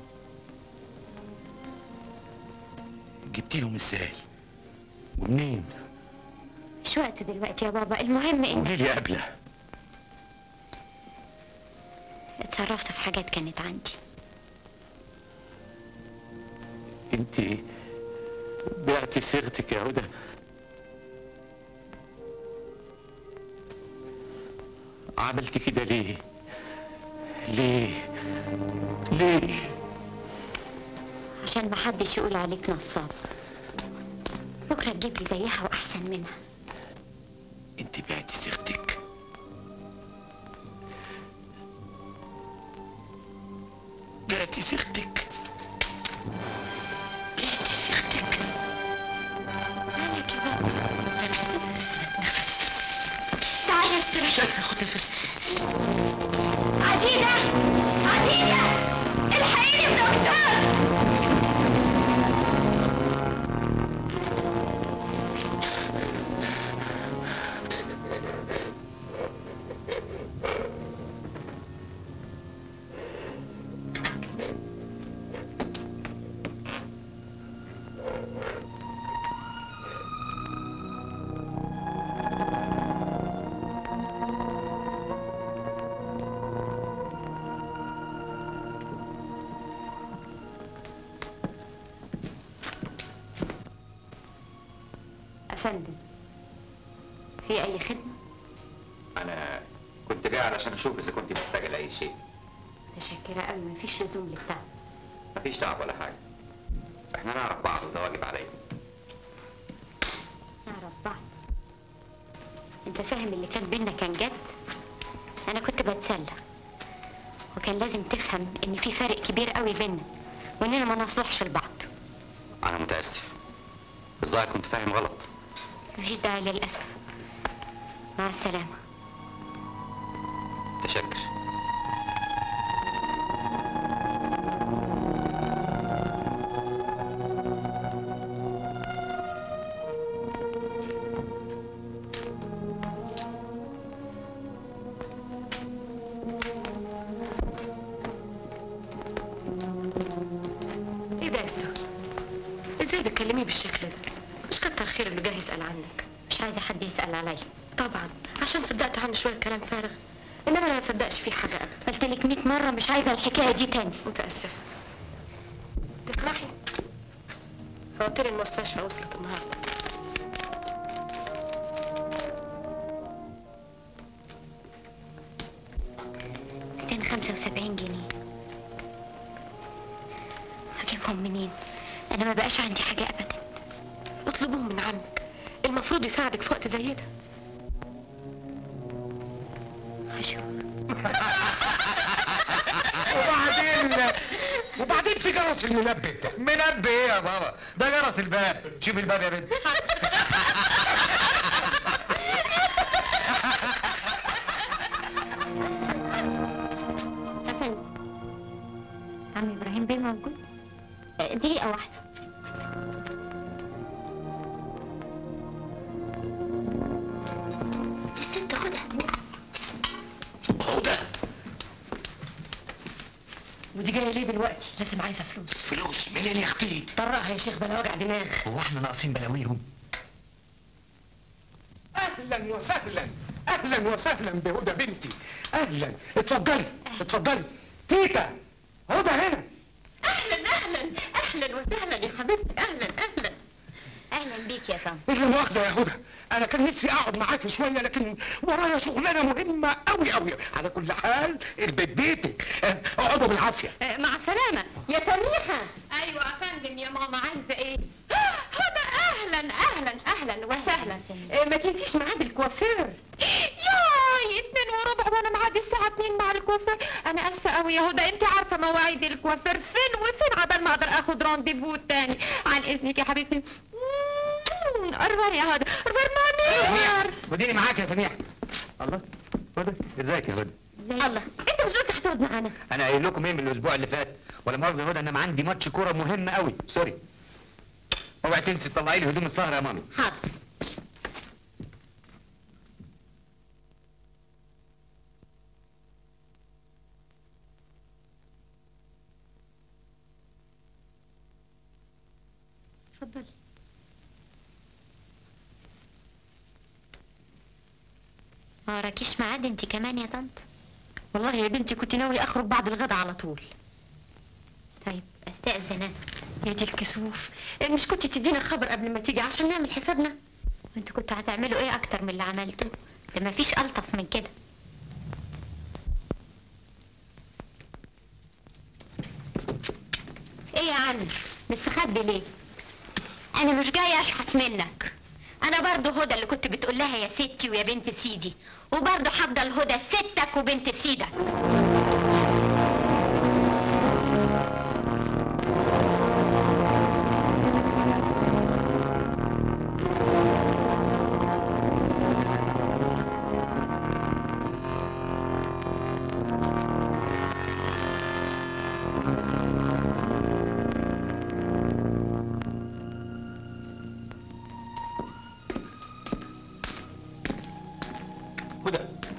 جبتيهم ازاي؟ ومنين؟ مش وقته دلوقتي يا بابا، المهم ان قولي لي قبله. اتصرفت في حاجات كانت عندي. انت بعتي صيغتك يا هدى؟ عملت كده ليه؟ ليه؟ ليه؟ عشان محدش يقول عليك نصاب، بكره تجيب لي زيها واحسن منها. انت بعتي صيغتك؟ بعتي صيغتك؟ بعتي صيغتك؟ مالك يا بابا؟ نفس نفس تعالى استريح. خد نفس. عديدة عديدة، الحقيني بدكتور. فندم، في أي خدمة؟ أنا كنت جاي علشان أشوف إذا كنت محتاجة لأي شيء. متشكرة أوي، مفيش لزوم للتعب. مفيش تعب ولا حاجة. إحنا نعرف بعض وده واجب عليا. نعرف بعض؟ أنت فاهم اللي كان بينا كان جد؟ أنا كنت بتسلى، وكان لازم تفهم إن في فرق كبير أوي بينا، وإننا ما نصلحش لبعض. أنا متأسف، الظاهر كنت فاهم غلط. مفيش داعي للأسف. مع السلامة. تشكر. ايه ده يا استر؟ ازاي بتكلمي بالشكل ده؟ مش كتر خير اللي جاي يسأل عنك. مش عايزة حد يسأل عليا. طبعا عشان صدقت عنه شوية كلام فارغ، انما انا ما صدقش فيه حاجة ابدا. قلت لك مية مرة مش عايزة الحكاية دي تاني. متأسفة. تسمحي؟ فواتير المستشفى وصلت النهارده. خمسة وسبعين جنيه. هجيبهم منين؟ انا ما بقاش عندي حاجة ابدا. اطلبهم من عمك، المفروض يساعدك في وقت زي ده. هشوف. وبعدين وبعدين في جرس المنبه ده. منبه ايه يا بابا؟ ده جرس الباب. شوف الباب يا بنت. افندم، عم ابراهيم بيه موجود؟ آه، دقيقة واحدة. دي الست هدى. هدى ودي جايه ليه دلوقتي؟ لازم عايزه فلوس. فلوس منين يا اختي؟ طرقها يا شيخ بلا وجع دماغ. هو احنا ناقصين بلاويهم؟ اهلا وسهلا اهلا وسهلا بهدى بنتي. اهلا، اتفضلي اتفضلي. تيتا هدى هنا. اهلا اهلا اهلا وسهلا يا حبيبتي. اهلا اهلا اهلا بيك يا طنط. لا مؤاخذة يا هدى، أنا كان نفسي أقعد معاك شوية لكن ورايا شغلانة مهمة أوي أوي. على كل حال البيت بيتك، آه، اقعدوا بالعافية. آه، مع السلامة يا سميحة. ايوه يا فندم يا ماما، عايزة ايه؟ هدى اهلا اهلا اهلا وسهلا. آه، ما تنسيش ميعاد الكوافير. ياي اتنين وربع وانا معادي الساعة اتنين مع الكوافير. انا اسفة قوي يا هدى، انت عارفة مواعيد الكوافير فين وفين عبال ما اقدر اخد رانديفو تاني. عن اذنك يا حبيبتي. أرفر يا هدى، أرفر مامي. وديني معاك يا سميح. الله، هدى ازيك يا هدى؟ الله، انت مش قلت هتقعد معانا؟ انا قايل لكم ايه من الاسبوع اللي فات؟ ولا مؤاخذة يا هدى، انا عندي ماتش كوره مهم قوي. سوري. اوعي تنسي تطلعي لي هدوم السهره يا ماما. حاضر. اتفضلي. ما وراكيش ميعاد انت كمان يا طنط؟ والله يا بنتي كنت ناوي اخرج بعد الغدا على طول. طيب استأذن انا. يا دي الكسوف، مش كنت تدينا خبر قبل ما تيجي عشان نعمل حسابنا؟ وانتوا كنتوا هتعملوا ايه اكتر من اللي عملتوه؟ ده مفيش الطف من كده. ايه يا عم مستخبي ليه؟ انا مش جاي اشحت منك. انا برضو هدى اللي كنت بتقول لها يا ستي ويا بنت سيدي، وبرضو هفضل هدى ستك وبنت سيدك. هدى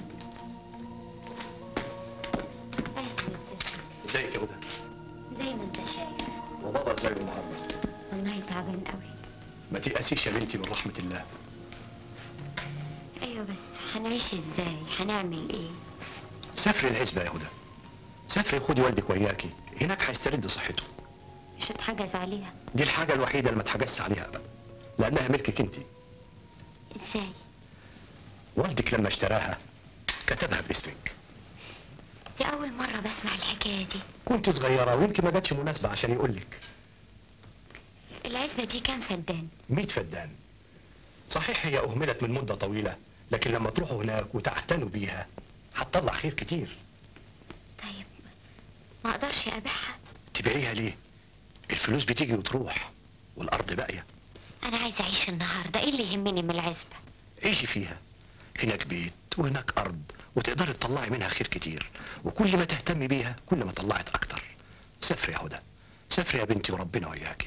ازيك يا هدى؟ زي ما انت شايف. وبابا ازاي النهارده؟ والله تعبان قوي. ما تيأسيش يا بنتي من رحمة الله. ايوه بس هنعيش ازاي؟ هنعمل ايه؟ سافري العزبة يا هدى. سافري خدي والدك وياكي، هناك هيسترد صحته. مش هتحجز عليها؟ دي الحاجة الوحيدة اللي ما اتحجزش عليها أبدا، لأنها ملكك أنت. ازاي؟ والدك لما اشتراها كتبها باسمك. دي أول مرة بسمع الحكاية دي. كنت صغيرة ويمكن ما جاتش مناسبة عشان يقول لك. العزبة دي كام فدان؟ مية فدان. صحيح هي أهملت من مدة طويلة، لكن لما تروحوا هناك وتعتنوا بيها هتطلع خير كتير. طيب ما أقدرش أبيعها؟ تبيعيها ليه؟ الفلوس بتيجي وتروح والأرض باقية. أنا عايزة أعيش النهاردة، إيه اللي يهمني من العزبة؟ عيشي فيها. هناك بيت وهناك أرض وتقدري تطلعي منها خير كتير، وكل ما تهتمي بيها كل ما طلعت أكتر. سافري يا هدى، سافري يا بنتي وربنا وياكي.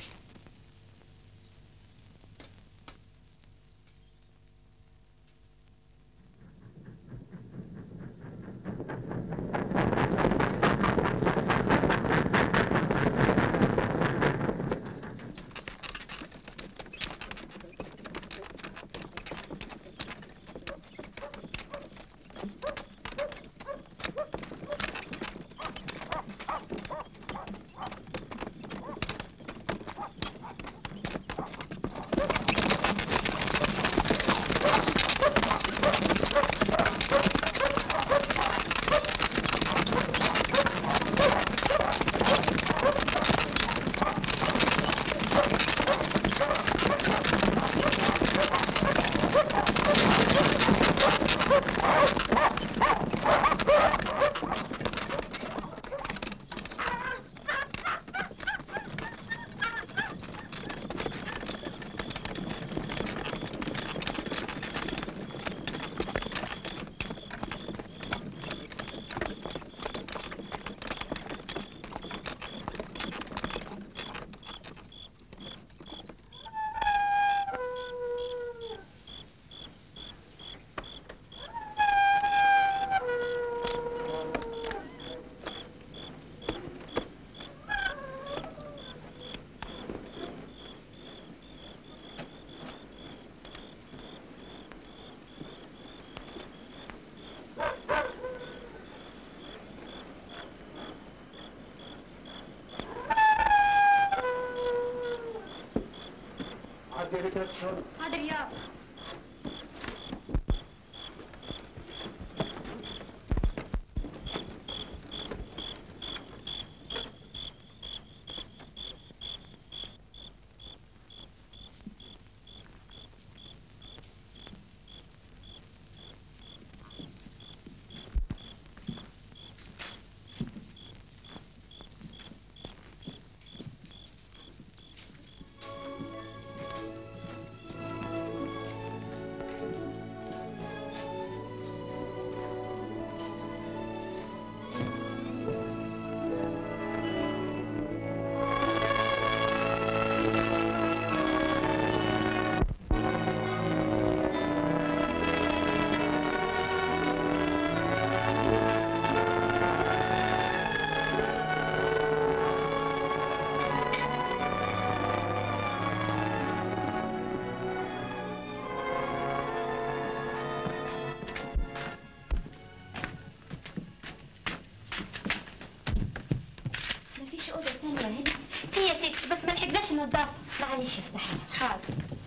كوبايه شرب. حاضر يابا. نظافة. معلش افتحيها. حاضر.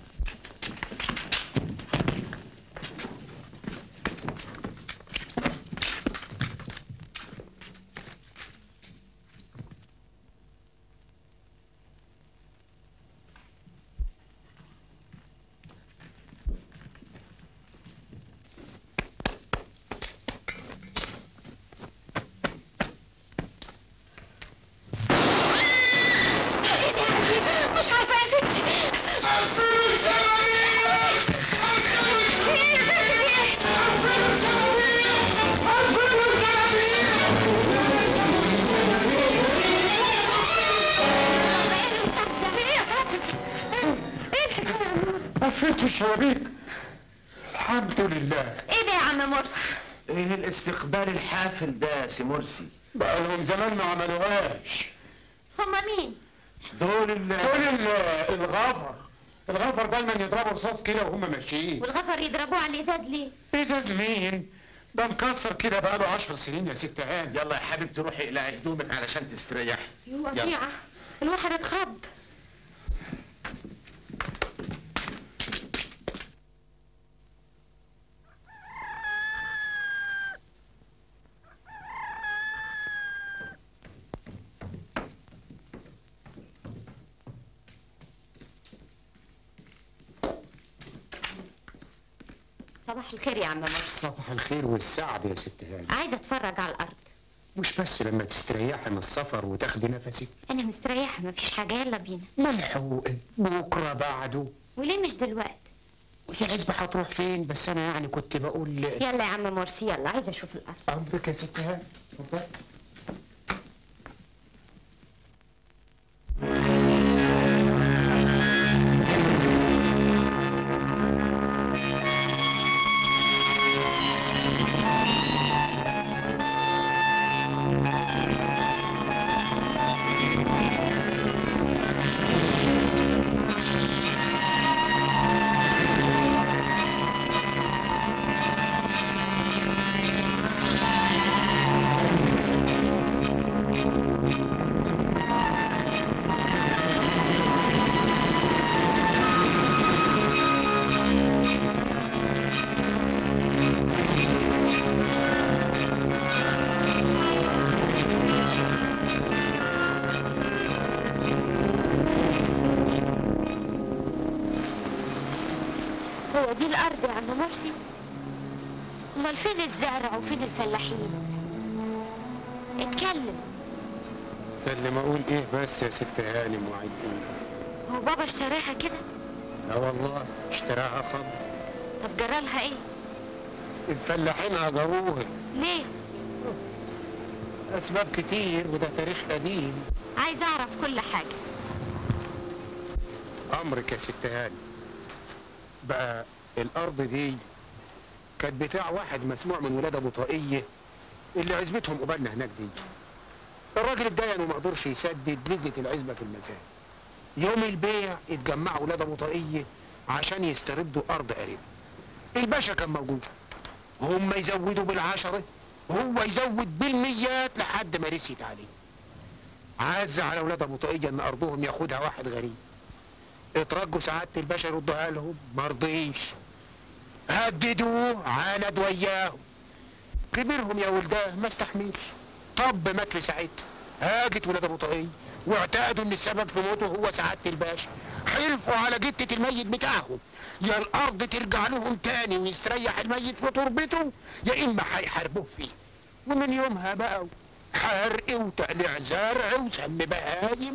مش عارفة يا ستي. قفلت الشبابيك. الحمد لله. ايه ده يا عم مرسي؟ ايه الاستقبال الحافل ده يا سي مرسي؟ بقى لهم زمان ما عملوهاش. هما مين؟ دول ال دول ال- الغفر. الغفر دايما يضربوا رصاص كده وهم ماشيين. والغفر يضربوه على الازاز ليه؟ ازاز مين؟ ده مكسر كده بقاله عشر سنين يا ست هاني. يلا يا حبيبتي روحي اقلعي هدومك علشان تستريحي. وقيعة الواحد اتخض. صباح الخير يا عم مرسي. صباح الخير والسعد يا ست هاني. عايزة اتفرج على الارض. مش بس لما تستريحي من السفر وتاخدي نفسك. انا مستريحة مفيش حاجة، يلا بينا. ملحوق بكره بعده. وليه مش دلوقتي؟ وهي العزبة هتروح فين؟ بس انا يعني كنت بقول. يلا يا عم مرسي يلا، عايزة اشوف الارض. امرك يا ست هاني. اتفضلي. هو دي الارض يا عم مرسي؟ امال فين الزرع وفين الفلاحين؟ اتكلم. اللي ما اقول ايه بس يا ست هاني وعيد ايه؟ هو بابا اشتراها كده؟ لا والله اشتراها خمر. طب جرالها ايه؟ الفلاحين هجروها. ليه؟ اسباب كتير وده تاريخ قديم. عايز اعرف كل حاجة. امرك يا ست هاني. بقى الارض دي كانت بتاع واحد مسموع من ولاد ابو طاقية اللي عزبتهم قبالنا هناك دي. الراجل اتدين وما قدرش يسدد، نزلت العزبة في المزاد. يوم البيع اتجمعوا ولاد ابو طاقية عشان يستردوا ارض قريب. الباشا كان موجود، هم يزودوا بالعشرة وهو يزود بالميات لحد ما رسيت عليه. عز على ولاد ابو طاقية ان ارضهم ياخدها واحد غريب. اترجوا سعادة الباشا يردوها لهم، مرضيش. هددوه، عاند وياهم. كبيرهم يا ولداه ما استحملش، طب مات في ساعتها. هاجت ولاد ابو طاقية واعتقدوا ان السبب في موته هو سعادة الباشا. حلفوا على جتة الميت بتاعهم، يا الارض ترجع لهم تاني ويستريح الميت في تربته، يا اما هيحاربوه فيه. ومن يومها بقى حرق وتقليع زرع وسم بهايم.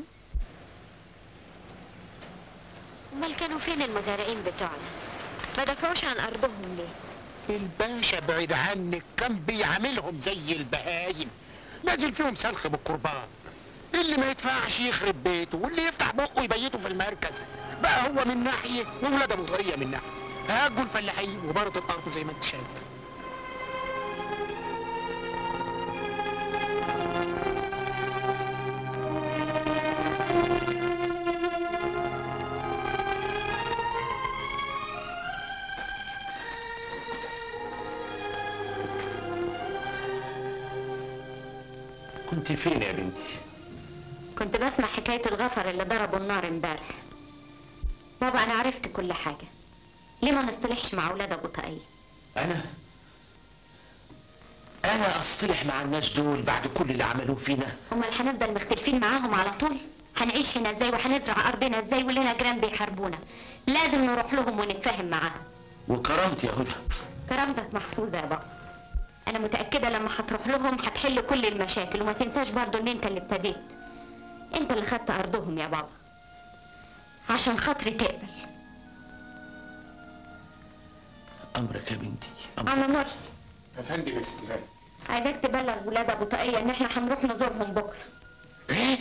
امال كانوا فين المزارعين بتوعنا؟ ما دافعوش عن ارضهم ليه؟ الباشا بعيد عنك كان بيعاملهم زي البهايم، نازل فيهم سلخ بالقربان. اللي ما يدفعش يخرب بيته، واللي يفتح بقه يبيته في المركز. بقى هو من ناحيه وولاد ابو طاقية من ناحيه. هاجوا الفلاحين وبارت الارض زي ما انت شايف. كنت فين يا بنتي؟ كنت بسمع حكاية الغفر اللي ضربوا النار امبارح. بابا انا عرفت كل حاجة. ليه ما نصطلحش مع اولاد ابو طاقية؟ انا انا اصطلح مع الناس دول بعد كل اللي عملوه فينا؟ امال هنفضل مختلفين معاهم على طول؟ هنعيش هنا ازاي وهنزرع ارضنا ازاي ولنا جيران بيحاربونا؟ لازم نروح لهم ونتفاهم معاهم. وكرامتي يا هدى؟ كرامتك محفوظة يا بابا. انا متأكدة لما هتروح لهم هتحل كل المشاكل، وما تنساش برضو ان انت اللي ابتديت. انت اللي خدت ارضهم يا بابا، عشان خاطري تقبل. امرك يا بنتي. عم مرسي. يا فندم يا ست هانم. عايزاك تبلغ ولاد ابو طاقية ان احنا هنروح نزورهم بكرة. ايه؟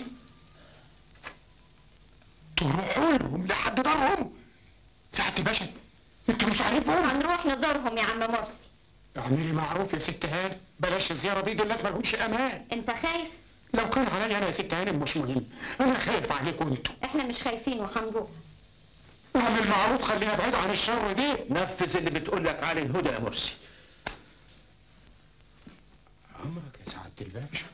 تروحوا لهم لحد دارهم؟ سعادة الباشا انت مش عارفهم؟ هنروح نزورهم يا عم مرسي. اعملي معروف يا ست هانم، بلاش الزيارة دي، دول الناس مالهمش امان. انت خايف؟ لو كان عليا انا يا ست هانم مش مهم، انا خايف عليكم انتوا. احنا مش خايفين وهنروح. واعمل معروف خلينا بعيد عن الشر دي. نفذ اللي بتقول لك عليه الهدى يا مرسي. امرك يا سعادة الباشا.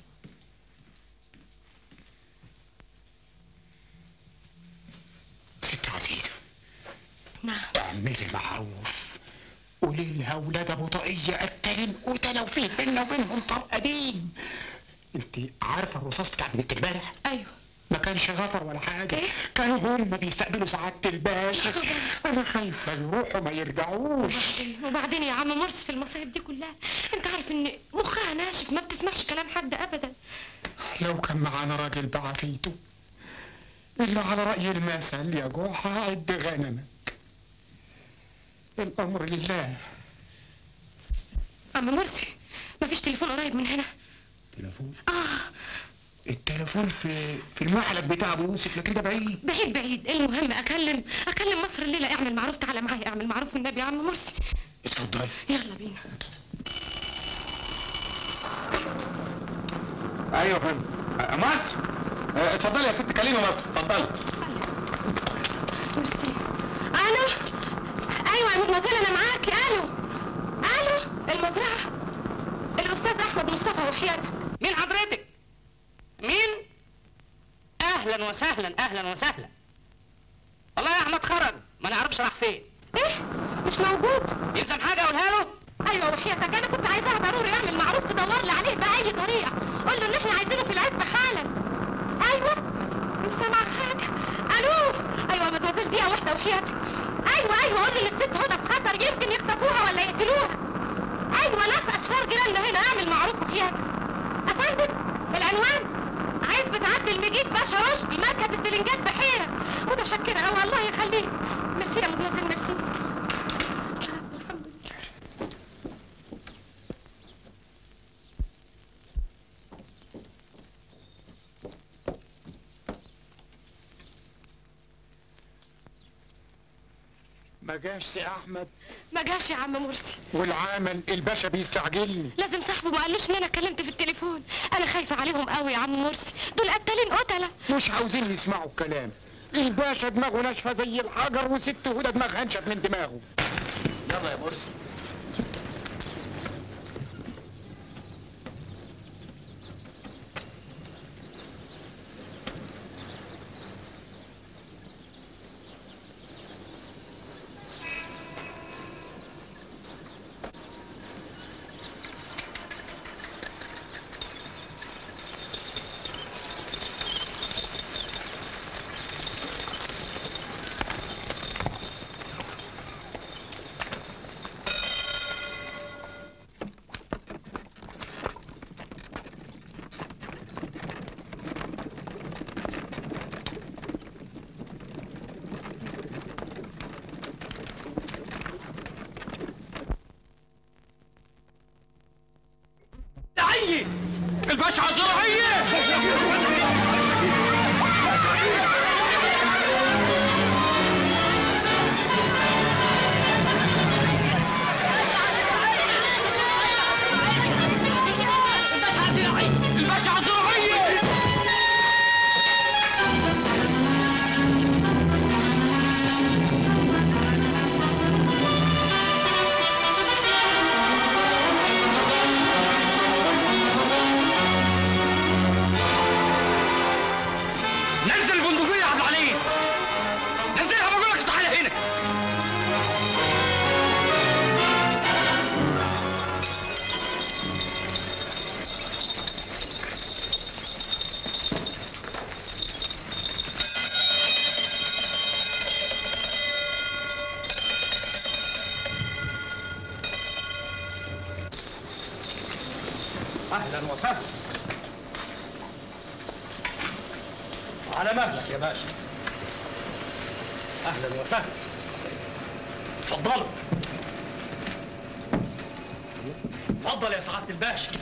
ست عزيزة. نعم. اعملي معروف، قولي لها ولاد ابو طاقية قتالين قتلة وفيه بينا وبينهم طرق قديم. انت عارفة الرصاص بتاع بنت امبارح؟ ايوه. ما كانش غفر ولا حاجة. إيه؟ كانوا هم بيستقبلوا سعادة الباشا. انا خايفة يروحوا ما يرجعوش. وبعدين وبعدين يا عم مرسي في المصايب دي كلها انت عارف ان مخها ناشف ما بتسمعش كلام حد ابدا. لو كان معانا راجل بعافيته، إلا على رأي المثل يا جوحة عد غنمك. الأمر لله. عم مرسي مفيش تليفون قريب من هنا؟ تليفون؟ اه التليفون في في المحلك بتاع ابو يوسف، لكن ده بعيد. بعيد بعيد. المهم اكلم اكلم مصر الليله. اعمل معروف، تعالى معايا اعمل معروف والنبي يا عم مرسي. اتفضلي. يلا بينا. ايوه يا فندم. مصر. اه، اتفضلي يا ست كلمه مصر، اتفضلي. ميرسي. الو. ايوه يا مدمزيل انا معاكي. الو الو. المزرعه الاستاذ احمد مصطفى وحياتك. مين حضرتك؟ مين؟ اهلا وسهلا اهلا وسهلا. والله يا احمد خرج، ما نعرفش راح فين. ايه؟ مش موجود؟ يلزم حاجه اقولها له؟ ايوه وحياتك انا كنت عايزاها ضروري يعمل معروف تدور لي عليه باي طريقه. قول له ان احنا عايزينه في العزبه حالا. ايوه مش سامع حاجه. الو. ايوه يا مدمزيل دقيقه واحده وحياتك. ايوه ايوه قول له ان الست هدى في خطر، يمكن يخطفوها ولا يقتلوها. ايوه ناس اشرار جيراننا هنا. اعمل معروف وحياتك. افندم العنوان عزبة عبد المجيد باشا رشدي، مركز الدلنجات بحيرة. متشكرة أوي الله يخليك. ميرسي يا مدمزيل ميرسي. الحمد لله. ما جاش سي احمد. ما جاش يا عم مرسي. والعمل الباشا بيستعجلني. لازم صاحبه ما قالوش ان انا كلمت في التليفون. انا خايفة عليهم قوي يا عم مرسي، دول قتالين قتلة. مش عاوزين يسمعوا الكلام. الباشا دماغه ناشفة زي الحجر، وست هدى دماغها انشف من دماغه. يلا يا مرسي. الزراعية الباشا على الزراعية. الباشا على الزراعية. نزل البندقية يا عبد العليم، نزلها بقول لك تعالى هنا. اهلا وسهلا. على مهلك يا باشا. اهلا وسهلا. اتفضلوا. اتفضل يا سعادة الباشا.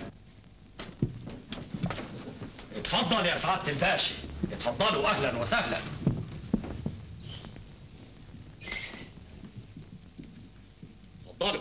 اتفضل يا سعادة الباشا. اتفضلوا اهلا وسهلا. اتفضلوا.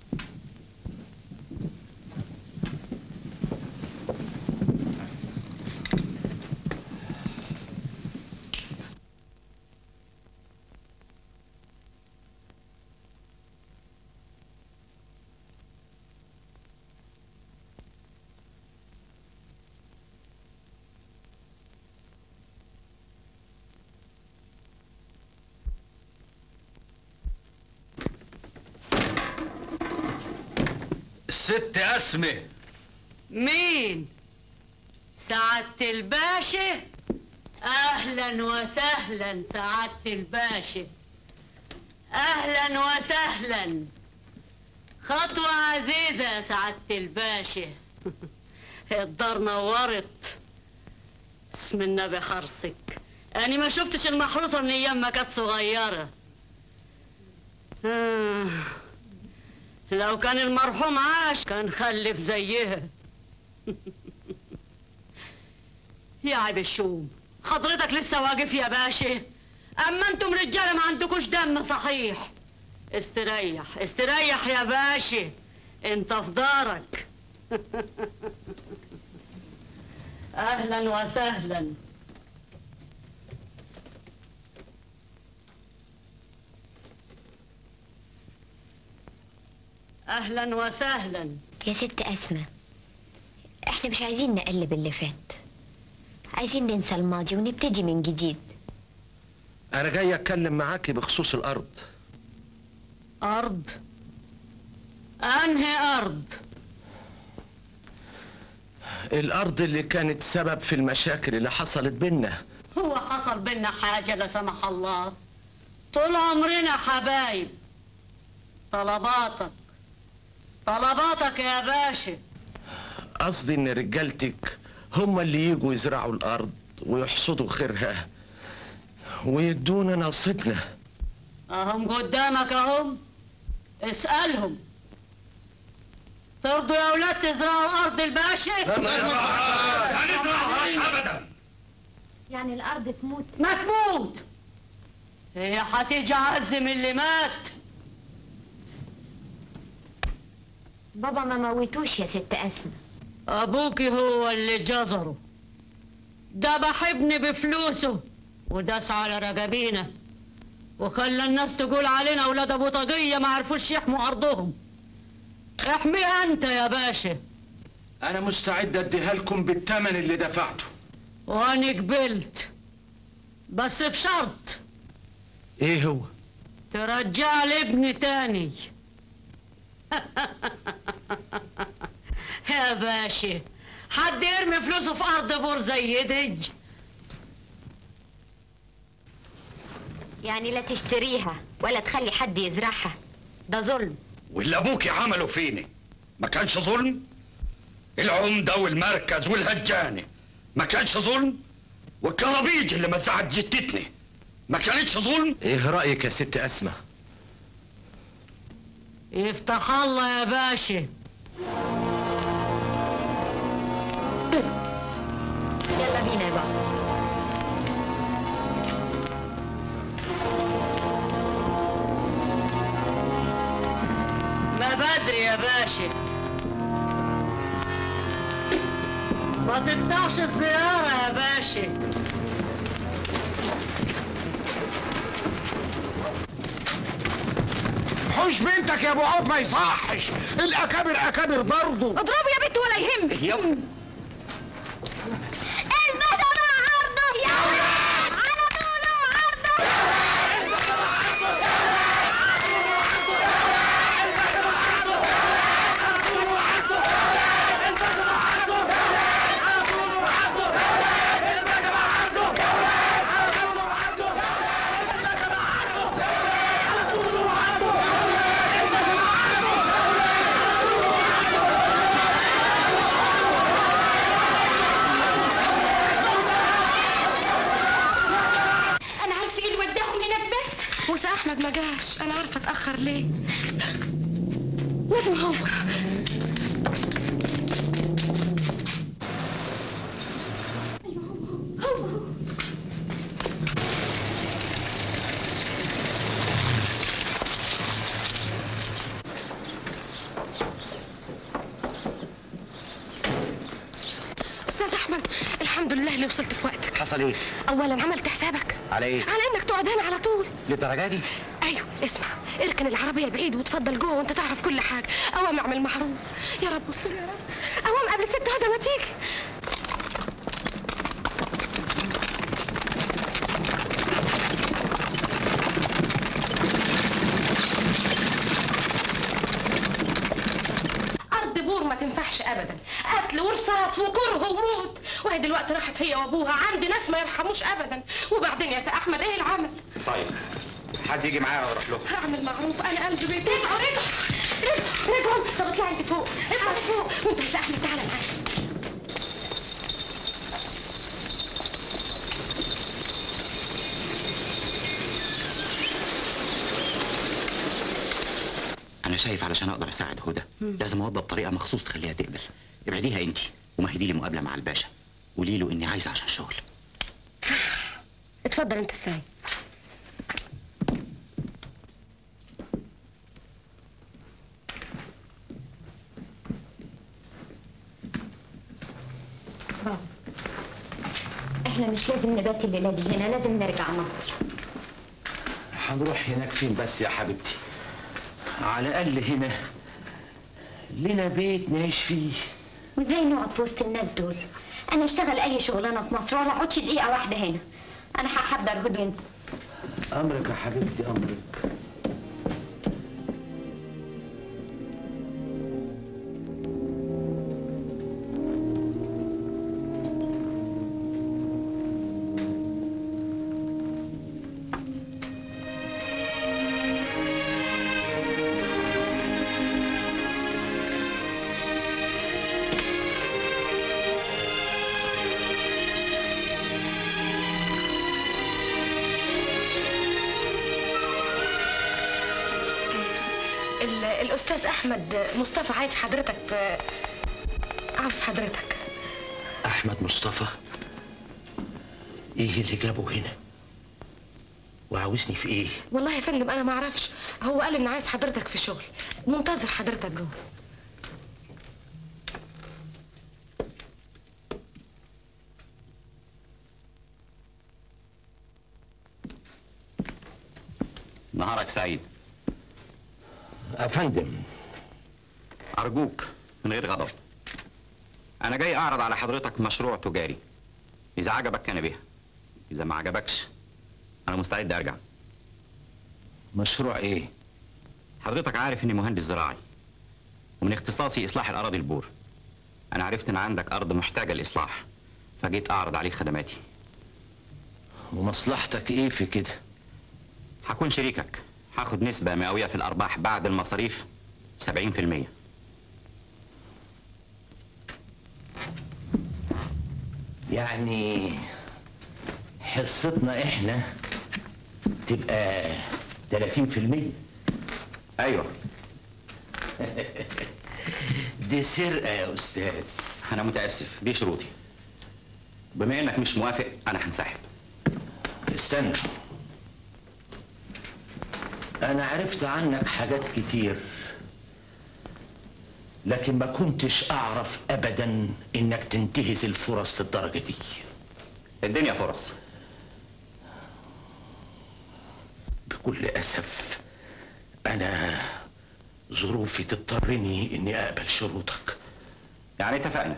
الست أسمة. مين؟ سعادة الباشا؟ أهلا وسهلا سعادة الباشا. أهلا وسهلا. خطوة عزيزة يا سعادة الباشا. الدار نورت. اسم النبي حرصك. أنا ما شفتش المحروسة من أيام ما كانت صغيرة. آه. لو كان المرحوم عاش كان خلف زيها. يا عيب الشوم، حضرتك لسه واقف يا باشا؟ اما انتم رجاله ما عندكوش دم صحيح. استريح استريح يا باشا، انت في دارك. اهلا وسهلا. اهلا وسهلا. يا ست أسماء، احنا مش عايزين نقلب اللي فات، عايزين ننسى الماضي ونبتدي من جديد. أنا جاي أتكلم معاكي بخصوص الأرض. أرض؟ أنهي أرض؟ الأرض اللي كانت سبب في المشاكل اللي حصلت بينا. هو حصل بينا حاجة لا سمح الله؟ طول عمرنا حبايب. طلباتك طلباتك يا باشا. قصدي إن رجالتك هم اللي يجوا يزرعوا الأرض ويحصدوا خيرها ويدونا نصيبنا. أهم قدامك أهم، اسألهم. ترضوا يا أولاد تزرعوا أرض الباشا؟ ما نزرعهاش أبدا. يعني الأرض تموت؟ ما تموت، هي هتيجي عزم اللي مات. بابا ما موتوش يا ست أسماء. أبوكي هو اللي جزره، ذبح ابني بفلوسه وداس على رقابينا وخلى الناس تقول علينا أولاد أبو طاقية ما عرفوش يحموا أرضهم. احميها أنت يا باشا. أنا مستعد أديها لكم بالثمن اللي دفعته. وأنا قبلت، بس بشرط. إيه هو؟ ترجع لي ابني تاني. يا باشا، حد يرمي فلوسه في أرض بور زي دي؟ يعني لا تشتريها ولا تخلي حد يزرعها، ده ظلم. واللي ابوكي عمله فيني ما كانش ظلم؟ العمده والمركز والهجانه ما كانش ظلم؟ والكرابيج اللي مزعت جتتني ما كانتش ظلم؟ ايه رايك يا ست اسماء؟ يفتح الله يا باشا. بينا يا بابا. ما بدري يا باشا، ما تقطعش الزيارة يا باشا. حوش بنتك يا ابو عوف، ما يصحش، الاكابر اكابر برضه. اضربه يا بنت ولا يهمك. يلا المسألة عرضه يا ولاد، على طوله عرضه. موسى احمد ما جاش، انا عارفه اتاخر ليه. لازم هو. استاذ احمد، الحمد لله اللي وصلت في وقتك. حصل ايه؟ اولا عملت حسابك على ايه؟ على انك تقعد هنا على طول. للدرجه دي؟ ايوه اسمع، اركن العربيه بعيد وتفضل جوه وانت تعرف كل حاجه. اوام اعمل معروف. يا رب استر يا رب. اوام قبل الست هدى ما تيجي. ارض بور ما تنفعش ابدا، قتل ورصاص وكره وموت، وهي دلوقتي راحت هي وابوها عند ناس ما يرحموش ابدا. وبعدين يا سي احمد ايه العمل؟ طيب حد يجي معايا واروح له. هعمل معروف، انا قلبي بيتي. رجعوا رجعوا رجعوا. طب اطلعي انت فوق، اطلعي فوق، وانت يا سي احمد تعالى معايا. انا شايف علشان اقدر اساعد هدى لازم اوضب طريقه مخصوص تخليها تقبل. ابعديها انت ومهدي لي مقابله مع الباشا، قولي له اني عايزه عشان شغل. اتفضل انت الساي. بابا، احنا مش لازم نبات الليله دي هنا، لازم نرجع مصر. هنروح هناك فين بس يا حبيبتي؟ على الاقل هنا لنا بيت نعيش فيه. وازاي نقعد في وسط الناس دول؟ انا اشتغل اي شغلانه في مصر ولا اقعدش دقيقه واحده هنا. انا هحضر هدوم. امرك يا حبيبتي امرك. الاستاذ احمد مصطفى عايز حضرتك في... عاوز حضرتك. احمد مصطفى؟ ايه اللي جابه هنا؟ وعاوزني في ايه؟ والله يا فندم انا ما اعرفش، هو قال ان عايز حضرتك في شغل، منتظر حضرتك جوه. نهارك سعيد. افندم ارجوك من غير غضب، انا جاي اعرض على حضرتك مشروع تجاري. اذا عجبك كان بها، اذا ما عجبكش انا مستعد ارجع. مشروع ايه؟ حضرتك عارف اني مهندس زراعي ومن اختصاصي اصلاح الاراضي البور. انا عرفت ان عندك ارض محتاجه للاصلاح فجيت اعرض عليك خدماتي. ومصلحتك ايه في كده؟ هكون شريكك، هاخد نسبة مئوية في الأرباح بعد المصاريف سبعين في المية. يعني حصتنا احنا تبقى تلاتين في المية؟ أيوة. دي سرقة يا أستاذ. أنا متأسف، دي شروطي. بما انك مش موافق انا هنسحب. استنى، انا عرفت عنك حاجات كتير، لكن ما كنتش اعرف ابدا انك تنتهز الفرص للدرجه دي. الدنيا فرص. بكل اسف انا ظروفي تضطرني اني اقبل شروطك. يعني اتفقنا؟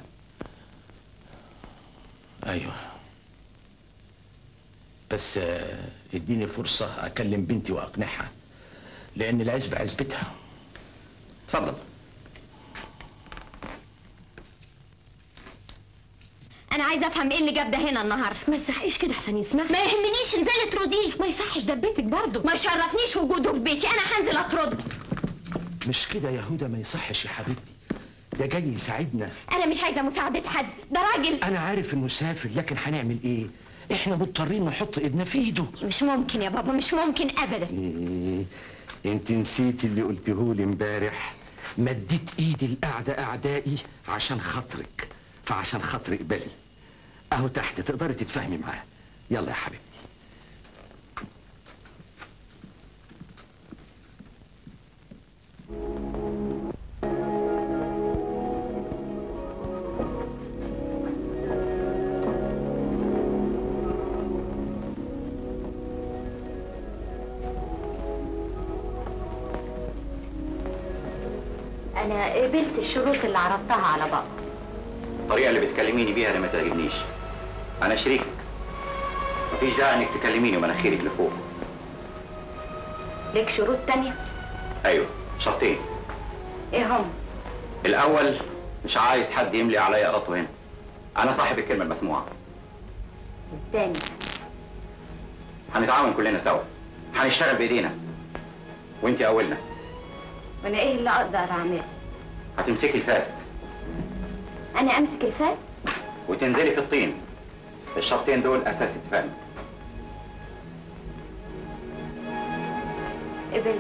ايوه، بس اديني فرصه اكلم بنتي واقنعها، لان العزبه عزبتها. اتفضل. انا عايزه افهم ايه اللي جاب ده هنا النهارده. ما تزعقيش كده احسن يسمع. ما يهمنيش، انزلي ترديه. ما يصحش، ده بيتك برضه. ما يشرفنيش وجوده في بيتي، انا هنزل اطرده. مش كده يا هدى، ما يصحش يا حبيبتي، ده جاي يساعدنا. انا مش عايزه مساعده حد، ده راجل. انا عارف انه سافر، لكن هنعمل ايه؟ احنا مضطرين نحط ايدنا في ايده. مش ممكن يا بابا، مش ممكن ابدا. إيه؟ انت نسيتي اللي قلتهولي امبارح؟ مديت ايدي الاعداء اعدائي عشان خاطرك، فعشان خاطري اقبلي. اهو تحت تقدري تتفاهمي معاه. يلا يا حبيبتي. انا قبلت الشروط اللي عرضتها على بابا. الطريقه اللي بتكلميني بيها اللي ما تعجبنيش. انا شريكك، مفيش داعي انك تكلميني ومناخيرك لفوق. ليك شروط تانية؟ ايوه، شرطين. ايه هم؟ الاول، مش عايز حد يملي عليا قرطه هنا. انا صاحب الكلمه المسموعه. الثاني، هنتعاون كلنا سوا، هنشتغل بايدينا، وانت اولنا. وانا ايه اللي اقدر اعمله؟ هتمسكي الفاس. انا امسك الفاس؟ وتنزلي في الطين. الشرطين دول اساس اتفاقنا. قبل.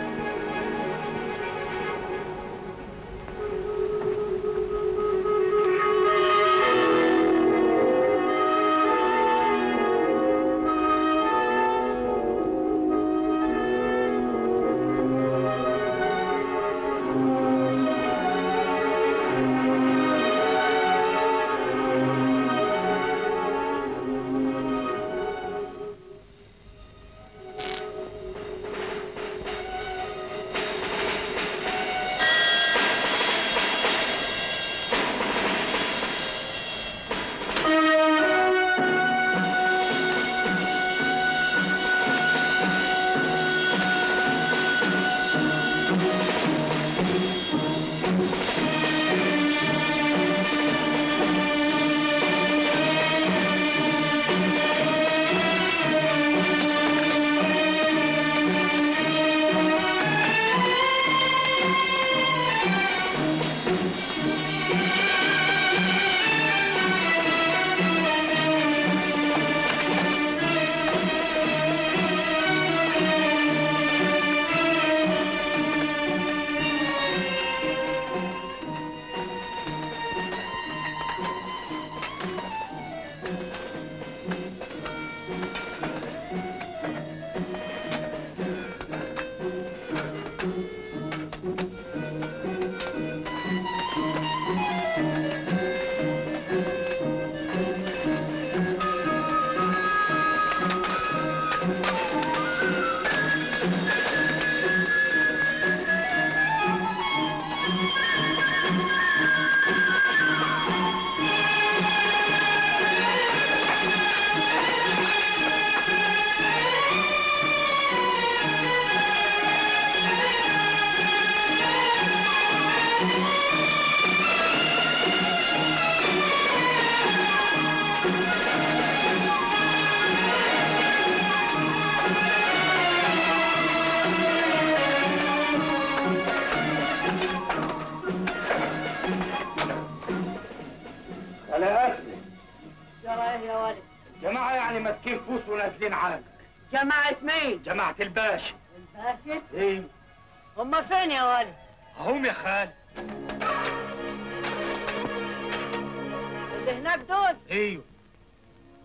جماعة يعني ماسكين فوس ونازلين عازك. جماعة مين؟ جماعة الباشا. الباشا؟ ايه. هما فين يا ولد؟ هم يا خال. اللي هناك دول؟ ايوه.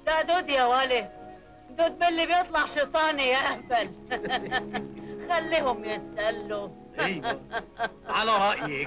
ده دود يا ولد، دود باللي بيطلع شيطاني يا اهبل. خليهم يتسلوا. ايوه على رايك.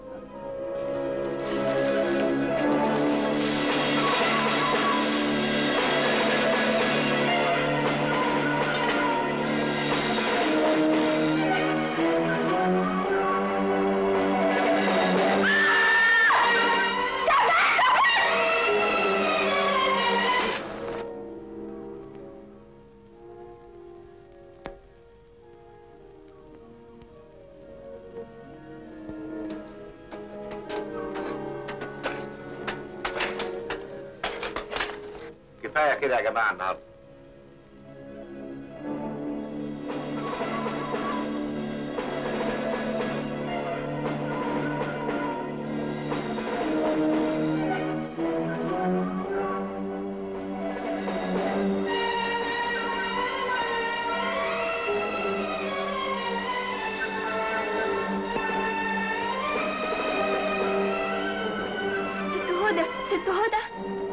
كفايه كده يا جماعه النهارده. ست هدى، ست هدى.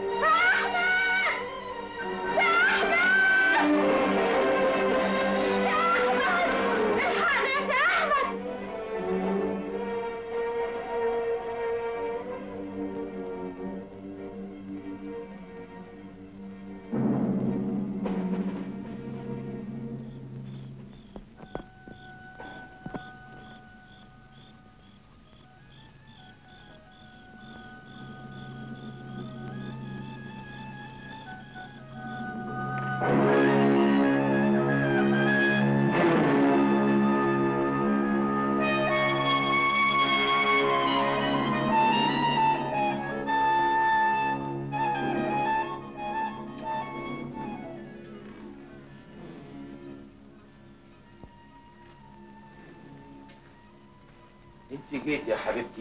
انت جيت يا حبيبتي.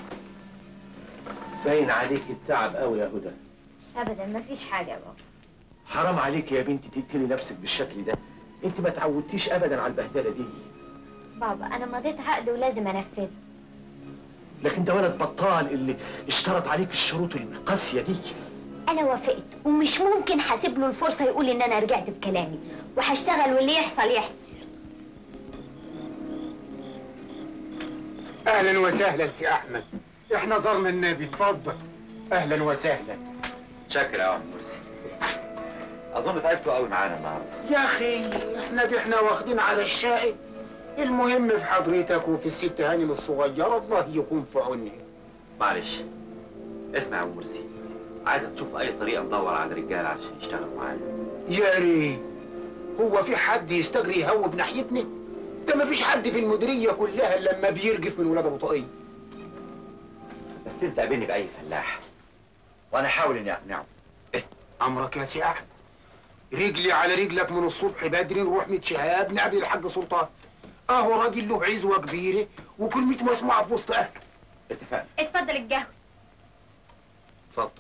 باين عليك التعب قوي يا هدى. ابدا مفيش حاجه يا بابا. حرام عليك يا بنتي تقتلي نفسك بالشكل ده. انت ما تعودتيش ابدا على البهدله دي. بابا انا مضيت عقد ولازم انفذه. لكن ده ولد بطال اللي اشترط عليك الشروط القاسيه دي. انا وافقت ومش ممكن هسيب له الفرصه يقول ان انا رجعت بكلامي، وهشتغل واللي يحصل يحصل. اهلا وسهلا سي احمد، احنا زرنا النبي، اتفضل. اهلا وسهلا. شكرا يا عم مرسي. اظن تعبتوا قوي معانا النهارده. يا اخي احنا دي احنا واخدين على الشاي. المهم في حضرتك وفي الست هانم الصغيره، الله يكون في عونها. معلش اسمع يا عم مرسي، عايزك تشوف اي طريقه ندور على رجاله عشان يشتغلوا معانا. يا ريت. هو في حد يستجري يهوب ناحيتنا؟ ده مفيش حد في المديريه كلها الا لما بيرجف من ولاد ابو طاقيه. بس انت قابلني باي فلاح وانا احاول اني اقنعه. ايه امرك يا سي احمد؟ رجلي على رجلك من الصبح بدري، نروح ميت شهاب نقابل الحاج سلطان. اهو راجل له عزوه كبيره وكلمته مسموعه في وسط اهله. اتفقنا. اتفضل القهوه. اتفضل.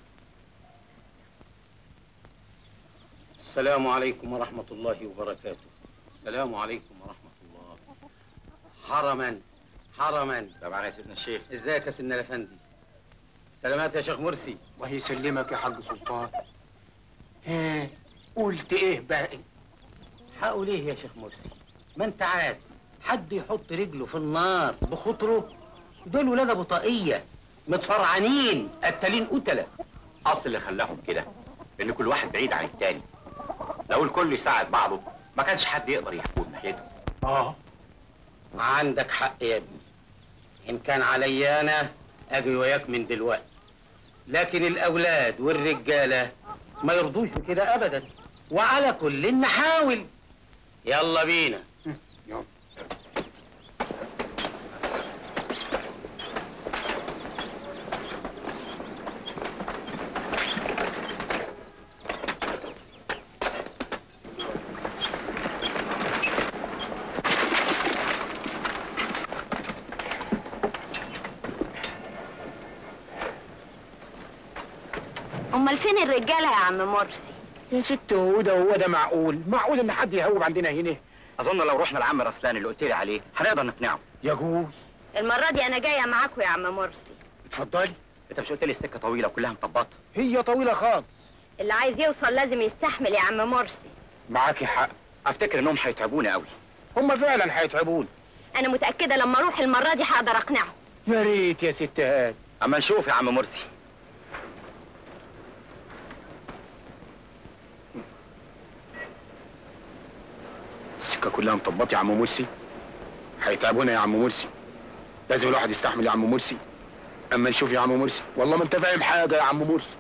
السلام عليكم ورحمه الله وبركاته. السلام عليكم ورحمه الله. حرما حرما. طبعا يا سيدنا الشيخ. ازيك يا سيدنا الافندي؟ سلامات يا شيخ مرسي. الله يسلمك يا حاج سلطان. ها قلت ايه باقي؟ هقول ايه يا شيخ مرسي؟ ما انت عارف حد يحط رجله في النار بخطره؟ دول ولاد ابو طاقيه متفرعنين قتالين قتله. اصل اللي خلاهم كده ان كل واحد بعيد عن التاني. لو الكل يساعد بعضه ما كانش حد يقدر يحكم ناحيته. اه عندك حق يا ابني. ان كان عليا انا اجي وياك من دلوقتي، لكن الاولاد والرجاله ما يرضوش كده ابدا، وعلى كل نحاول. يلا بينا. يلا. امال فين الرجاله يا عم مرسي؟ يا ست هدى، هو ده معقول؟ معقول ان حد يهوب عندنا هنا؟ اظن لو رحنا لعم رسلان اللي قلت لي عليه هنقدر نقنعه. يجوز. المره دي انا جايه معاكم يا عم مرسي. اتفضلي. انت مش قلت لي السكه طويله وكلها مطبطه؟ هي طويله خالص، اللي عايز يوصل لازم يستحمل يا عم مرسي. معاكي حق، افتكر انهم هيتعبوني قوي. هم فعلا هيتعبوني. انا متاكده لما اروح المره دي هقدر اقنعهم. يا ريت يا ست هاد. اما نشوف يا عم مرسي. السكه كلها مطبطه يا عم مرسي. هيتعبونا يا عم مرسي. لازم الواحد يستحمل يا عم مرسي. اما نشوف يا عم مرسي. والله ما انت فاهم حاجه يا عم مرسي.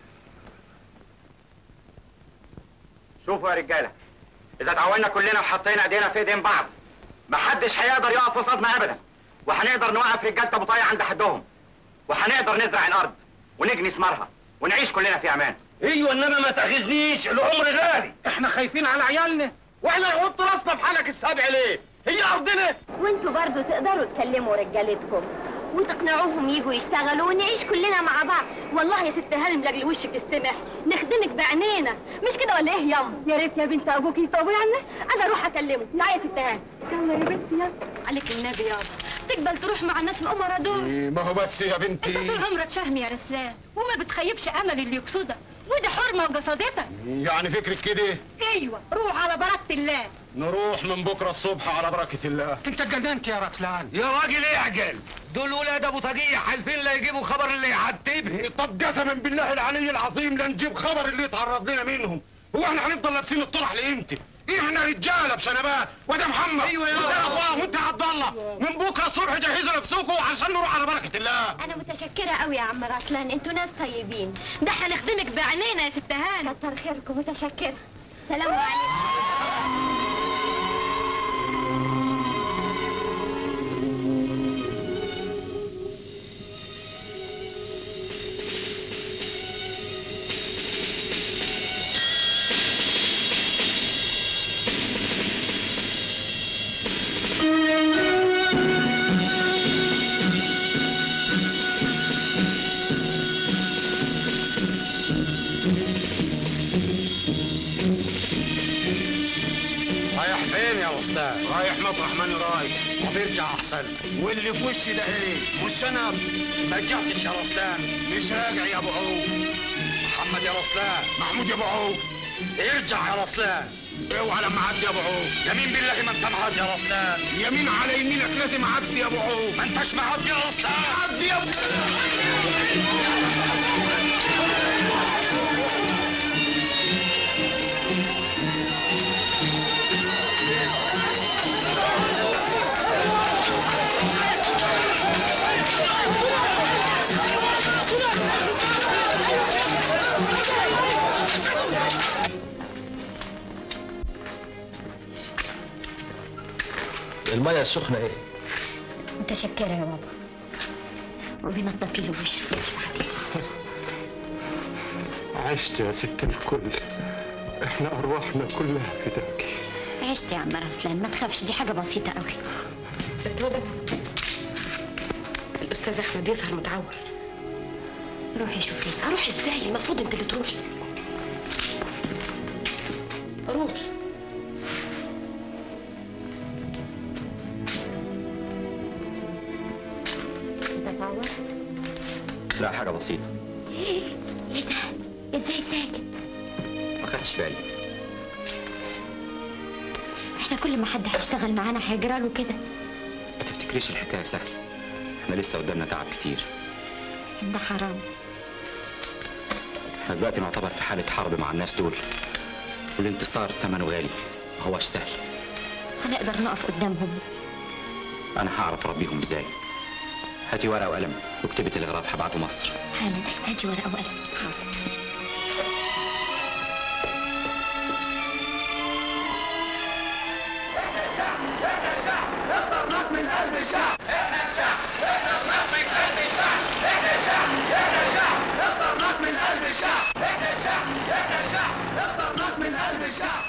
شوفوا يا رجاله، اذا تعاوننا كلنا وحطينا ايدينا في ايدين بعض محدش هيقدر يقف قصادنا ابدا، وهنقدر نوقف رجاله ابو طايع عند حدهم، وهنقدر نزرع الارض ونجني ثمارها ونعيش كلنا في امان. ايوه انما ما تاخذنيش، العمر غالي. احنا خايفين على عيالنا، واحنا نحط راسنا في حلق السبع ليه؟ هي ارضنا. وانتوا برضو تقدروا تكلموا رجالتكم وتقنعوهم يجوا يشتغلوا ونعيش كلنا مع بعض. والله يا ست هانم لاجل وشك السمح نخدمك بعينينا، مش كده ولا ايه ياما؟ يا ريت يا بنت ابوك يطوي عنك، انا اروح اكلمه. لا يا ست هانم. يلا يا بنتي يلا. عليك النبي يابا تقبل تروح مع الناس الامراء دول. ما هو بس يا بنتي انت طول عمرك شهم يا رسلان وما بتخيبش امل اللي يقصدك، ودي حرمه وقصدتك. يعني فكرك كده؟ ايوه روح على بركه الله. نروح من بكره الصبح على بركه الله. انت اتجننت يا رسلان. يا راجل اعجل، دول ولاد ابو طاقية حالفين لا يجيبوا خبر اللي يعتبه. طب قسما بالله العلي العظيم لا نجيب خبر اللي يتعرض لنا منهم. هو احنا هنفضل لابسين الطرح لامتى؟ احنا رجاله بشنبات، وده محمد ايوه يا وده رضوان وانت عبد الله. من بكره الصبح جهزوا نفسكم عشان نروح على بركه الله. انا متشكره قوي يا عم رسلان، انتوا ناس طيبين. ده هنخدمك بعينينا يا ست هانم. كتر خيركم، متشكره. سلام عليكم. رايح مطرح ماني رايح. طب ارجع احسن. واللي في وشي ده ايه؟ مش انا ما رجعتش يا رسلان. مش راجع يا ابو عوف. محمد يا رسلان. محمود يا ابو عوف. ارجع يا رسلان. اوعى لما اعدي يا ابو عوف. يمين بالله ما انت معدي يا رسلان. يمين على يمينك لازم اعدي يا ابو عوف. ما انتش معدي يا رسلان. عدي يا ابو المية السخنة ايه؟ متشكره يا بابا. وبنضفي له وشه. عشت يا ست الكل، احنا ارواحنا كلها فداك. عشت يا عم رسلان، ما تخافش، دي حاجه بسيطه قوي. ست هدى الاستاذ احمد يظهر متعور. روحي شوفي. اروح ازاي؟ المفروض انت اللي تروحي. روحي. انت اتعورت؟ لا حاجه بسيطه. ايه ده؟ ازاي ساكت؟ ما خدتش بالي. احنا كل ما حد هيشتغل معانا هيجرى له كده. ما تفتكريش الحكايه سهله، احنا لسه قدامنا تعب كتير. لكن ده حرام. احنا دلوقتي نعتبر في حاله حرب مع الناس دول، والانتصار ثمنه غالي، ما هوش سهل. هنقدر نقف قدامهم. انا هعرف اربيهم ازاي. هاتي ورقه وقلم واكتبي تلغراف هبعته مصر. حالا. هاتي ورقه وقلم. حاضر. من قلب الشعب، احنا الشعب، احنا من قلب الشعب، احنا الشعب، احنا الشعب، اخترناك من قلب الشعب، احنا الشعب، احنا الشعب، اخترناك من قلب الشعب.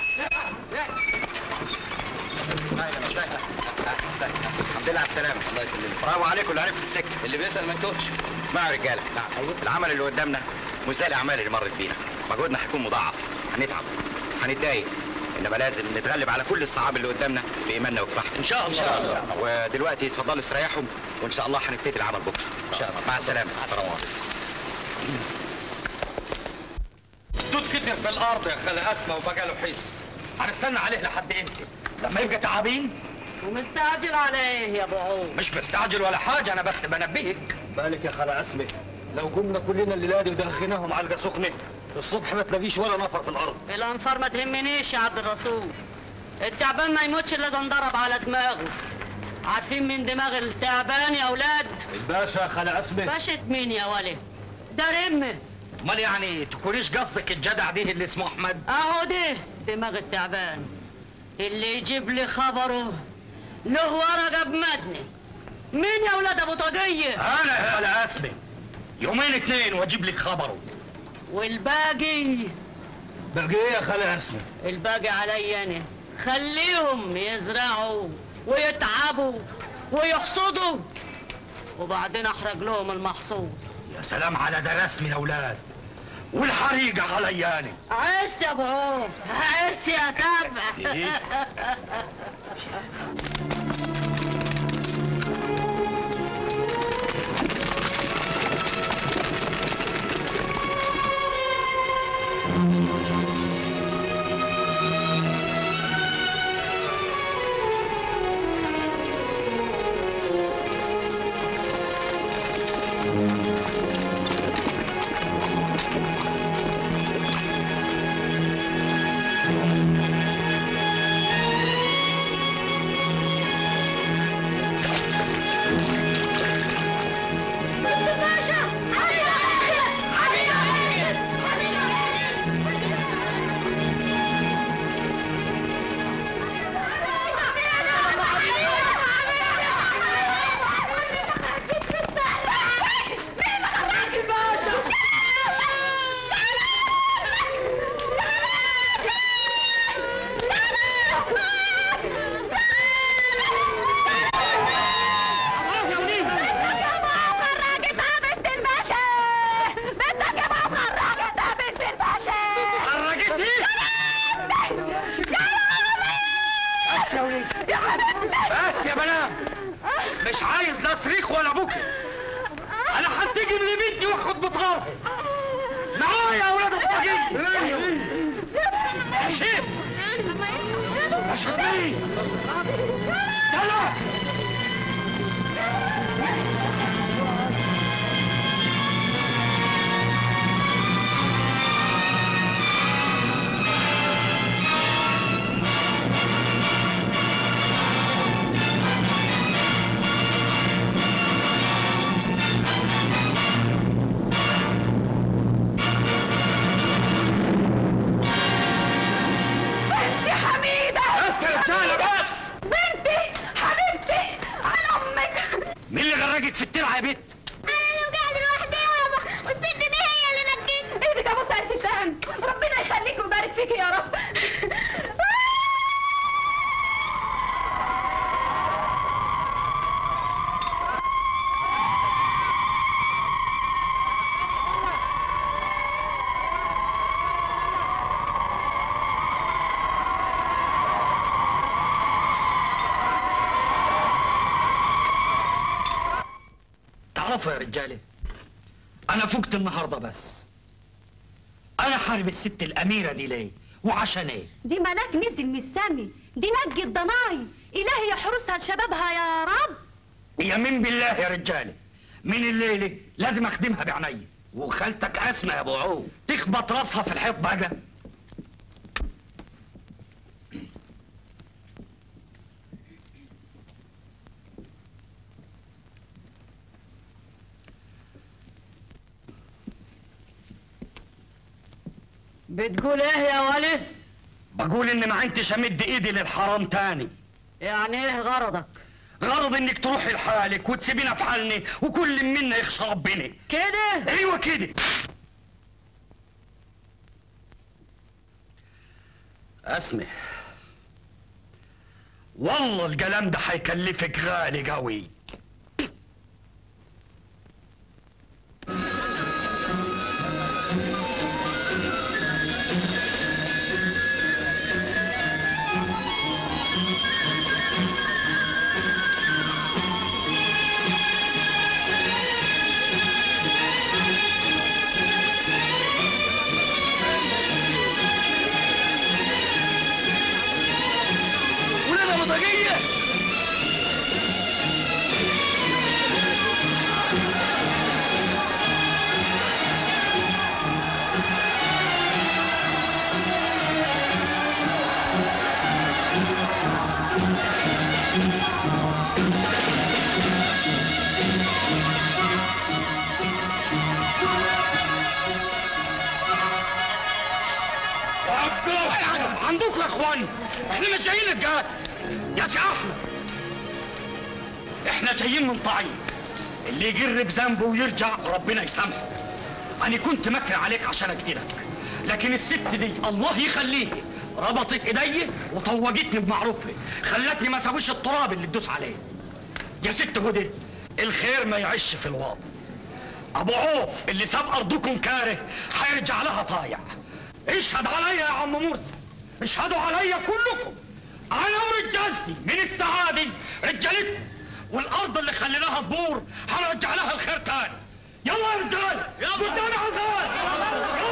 اهلا وسهلا. الحمد لله على السلامة. الله يسلمك. برافو عليكم اللي عرفتوا السكة. اللي بيسأل ما يتوهش. اسمعوا يا رجالة. نعم. ايوه. العمل اللي قدامنا مش زي الأعمال اللي مرت بينا. مجهودنا هيكون مضاعف. هنتعب. هنتضايق. انما لازم نتغلب على كل الصعاب اللي قدامنا بايماننا وكفاحنا. ان شاء الله. ان شاء الله. ودلوقتي اتفضلوا استريحوا وان شاء الله هنبتدي العمل بكره. ان شاء الله. مع السلامه. في الارض يا خالة اسمى وبقى له حس. هنستنى عليه لحد امتى؟ لما يبقى تعابين؟ ومستعجل على ايه يا ابو عوف؟ مش مستعجل ولا حاجه، انا بس بنبهك. بالك يا خالة اسمى لو قمنا كلنا الليله دي ودخيناهم علقه سخنه الصبح ما تلاقيش ولا نفر في الارض. الانفار ما تهمنيش يا عبد الرسول. التعبان ما يموتش الا اذا انضرب على دماغه. عارفين مين دماغ التعبان يا اولاد؟ الباشا يا خالة اسمى. باشا مين يا ولد؟ ده رمه. امال يعني تكونيش قصدك الجدع دي اللي اسمه احمد؟ اهو ده دماغ التعبان اللي يجيب لي خبره له ورقه بمدني. مين يا ولاد ابو طاقيه؟ انا يا خالة اسمى. يومين اتنين واجيب لك خبره. والباقي؟ باقي ايه يا خالة اسمى؟ الباقي عليا انا. خليهم يزرعوا ويتعبوا ويحصدوا وبعدين احرق لهم المحصول. يا سلام على ده رسمي يا اولاد. والحريقه عليا انا. عشت يا ابو عوف، عشت يا سبع. بس يا بنات مش عايز لا صريخ ولا بكي. انا هتيجي من بنتي واخد بطارها معايا يا ولاد الطاقية. يا شيخ يا شربي يلا. مين اللي غرقك في الترعه يا بت؟ انا اللي وقعت لوحدي يابا، والست دي هي اللي نجتني. ايدك يا بص يا ست هاني، ربنا يخليك ويبارك فيك يا رب. تعرفوا يا رجاله انا فقت النهارده بس. انا حارب الست الاميره دي ليه وعشان ايه؟ دي ملاك نزل من السمي، دي نجي الضناي، الهي يحرسها لشبابها يا رب. يمين بالله يا رجاله من الليله لازم اخدمها بعيني. وخالتك اسمى يا ابو عوف تخبط راسها في الحيط بقى. بتقول ايه يا ولد؟ بقول ان ما عنديش امد ايدي للحرام تاني. يعني ايه غرضك؟ غرض انك تروحي لحالك وتسيبينا في حالنا وكل منا يخشى ربنا. كده؟ ايوه كده. اسمع والله الكلام ده هيكلفك غالي قوي. عندكم يا اخوان، احنا مش جايين نتقاتل يا سي احمد، احنا جايين من طعيم، اللي يجر بذنبه ويرجع ربنا يسامحه. انا كنت مكر عليك عشان اقتلك، لكن الست دي الله يخليها ربطت ايدي وطوجتني بمعروفها، خلتني ما اسويش التراب اللي تدوس عليه. يا ست هدى، الخير ما يعيش في الواطي. ابو عوف اللي ساب ارضكم كاره هيرجع لها طايع. اشهد عليا يا عم مرسي، اشهدوا عليا كلكم، انا ورجالتي من السعاده رجالتكم، والارض اللي خليناها تبور هنرجع لها الخير تاني. يلا يا رجال، قدامي على الغال.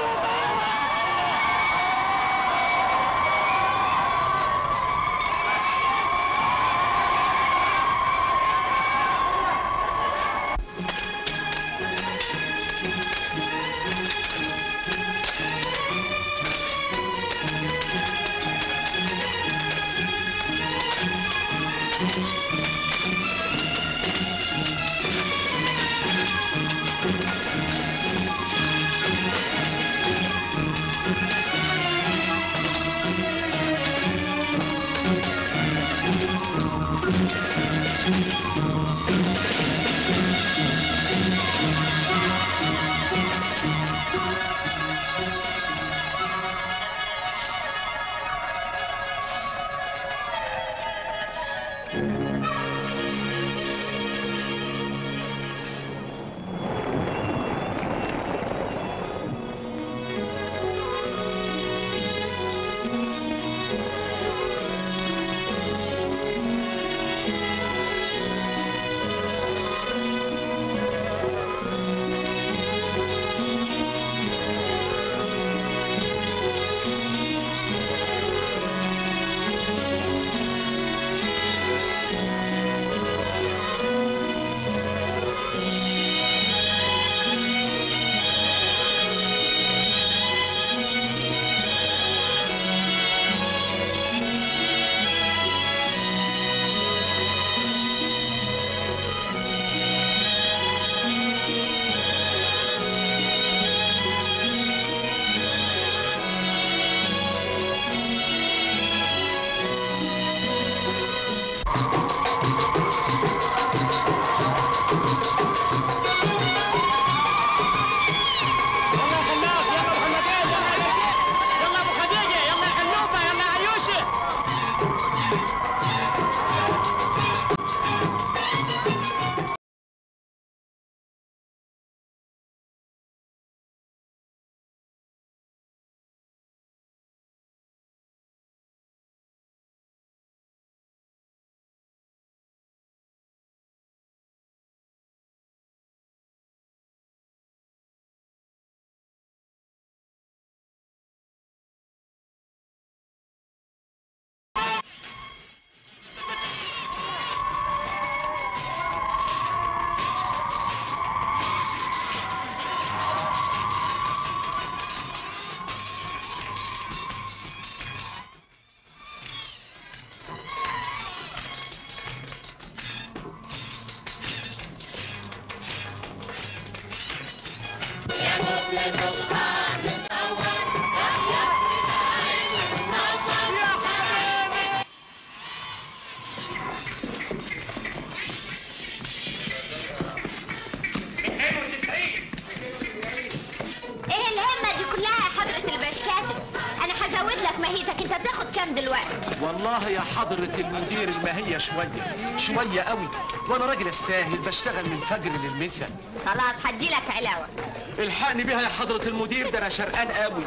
والله يا حضرة المدير الماهية شوية شوية قوي، وانا راجل استاهل بشتغل من الفجر للمساء. خلاص هديلك علاوة. الحقني بيها يا حضرة المدير، ده انا شرقان قوي.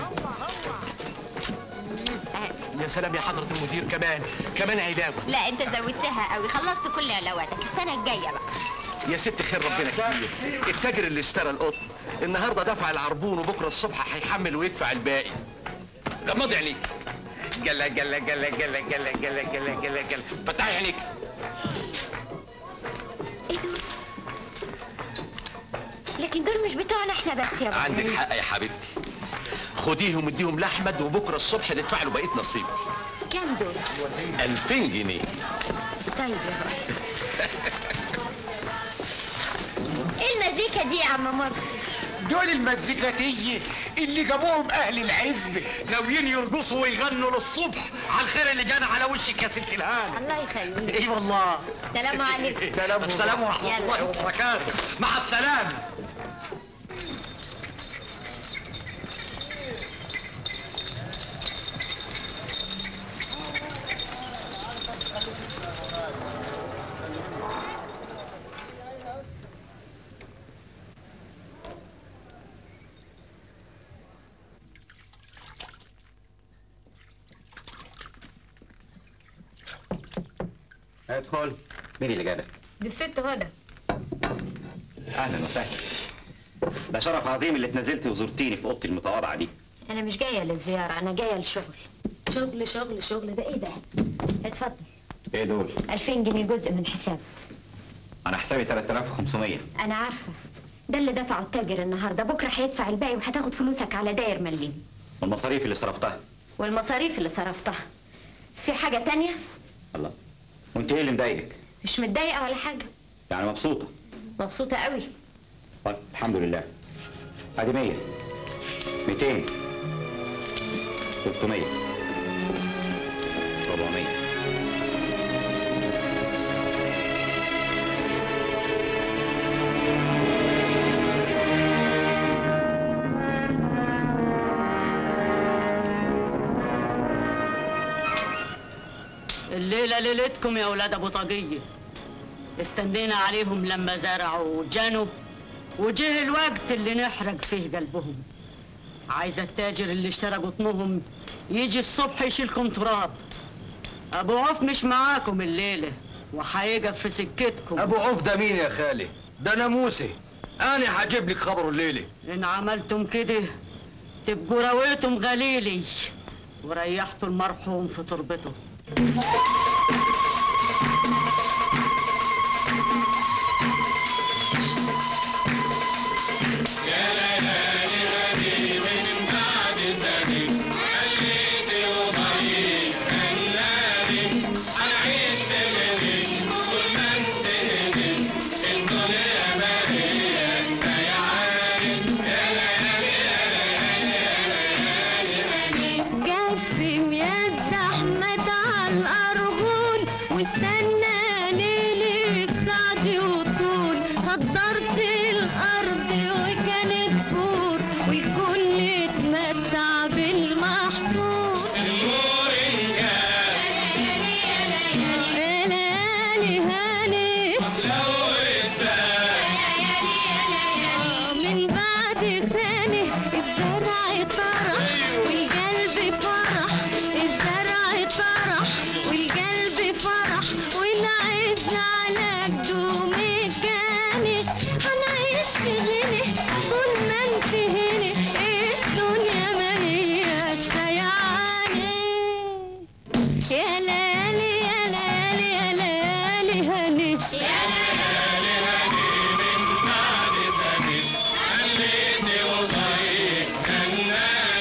يا سلام يا حضرة المدير، كمان كمان علاوة. لا انت زودتها قوي، خلصت كل علاواتك السنة الجاية بقى. يا ست خير ربنا كتير. التاجر اللي اشترى القطن النهارده دفع العربون وبكره الصبح هيحمل ويدفع الباقي. غمضي عينيك. جلا جلا جلا جلا جلا جلا جلا جلا جلا فتحي عينيك. ايه دول؟ لكن دول مش بتوعنا احنا بس يا بابا. عندك حق يا حبيبتي، خديهم اديهم لاحمد وبكره الصبح ندفع له بقيه نصيبه. كام دول؟ ألفين جنيه. طيب يا بابا. ايه المزيكا دي يا عم مرسي؟ دول المزيكاتية اللي جابوهم اهل العزبة، ناويين يرقصوا ويغنوا للصبح على الخير اللي جانا على وشك يا ست الهانم. الله يخليك. اي والله. سلام عليكم. سلام السلام ورحمة الله وبركاته. مع السلامة. ادخل. مين اللي جابك؟ دي الست هدى. اهلا وسهلا. ده شرف عظيم اللي اتنزلتي وزرتيني في اوضتي المتواضعه دي. انا مش جايه للزياره، انا جايه للشغل. شغل شغل شغل ده ايه ده؟ اتفضل. ايه دول؟ ألفين جنيه جزء من حسابك. انا حسابي ثلاثة آلاف وخمسمية. انا عارفه، ده اللي دفعه التاجر النهارده، بكره هيدفع الباقي وهتاخد فلوسك على داير مليم. والمصاريف اللي صرفتها؟ والمصاريف اللي صرفتها. في حاجه تانية؟ الله، وانت ايه اللي مضايقك؟ مش متضايقه ولا حاجه. يعني مبسوطه؟ مبسوطه قوي. طيب الحمد لله. ادي مية، ميتين، تلتمية، ربعمية. الليلة ليلتكم يا ولاد ابو طاقية. استنينا عليهم لما زرعوا وجنوا، وجه الوقت اللي نحرق فيه قلبهم. عايزة التاجر اللي اشترى قطنهم يجي الصبح يشيلكم تراب. ابو عوف مش معاكم الليلة وهيقف في سكتكم. ابو عوف ده مين يا خالي؟ ده ناموسي، انا هجيب لك خبره الليلة. ان عملتم كده تبقوا رويتم غليلي وريحتوا المرحوم في تربته. واستنى ليلي السعد وطول، قدرت الارض وكانت فور والكل اتمتع بالمحصول. النور انجاز يا ليالي هاني لو من بعد ثاني الزرع طرح والقلب فرح، الزرع طرح والقلب فرح والعز على قدوم الجاني. هنعيش في غني طول ما انت هنا، الدنيا مالية سيعاني. يا ليالي يا ليالي يا ليالي هاني يا ليالي هاني من بعد ثاني خليتي وضعيف كان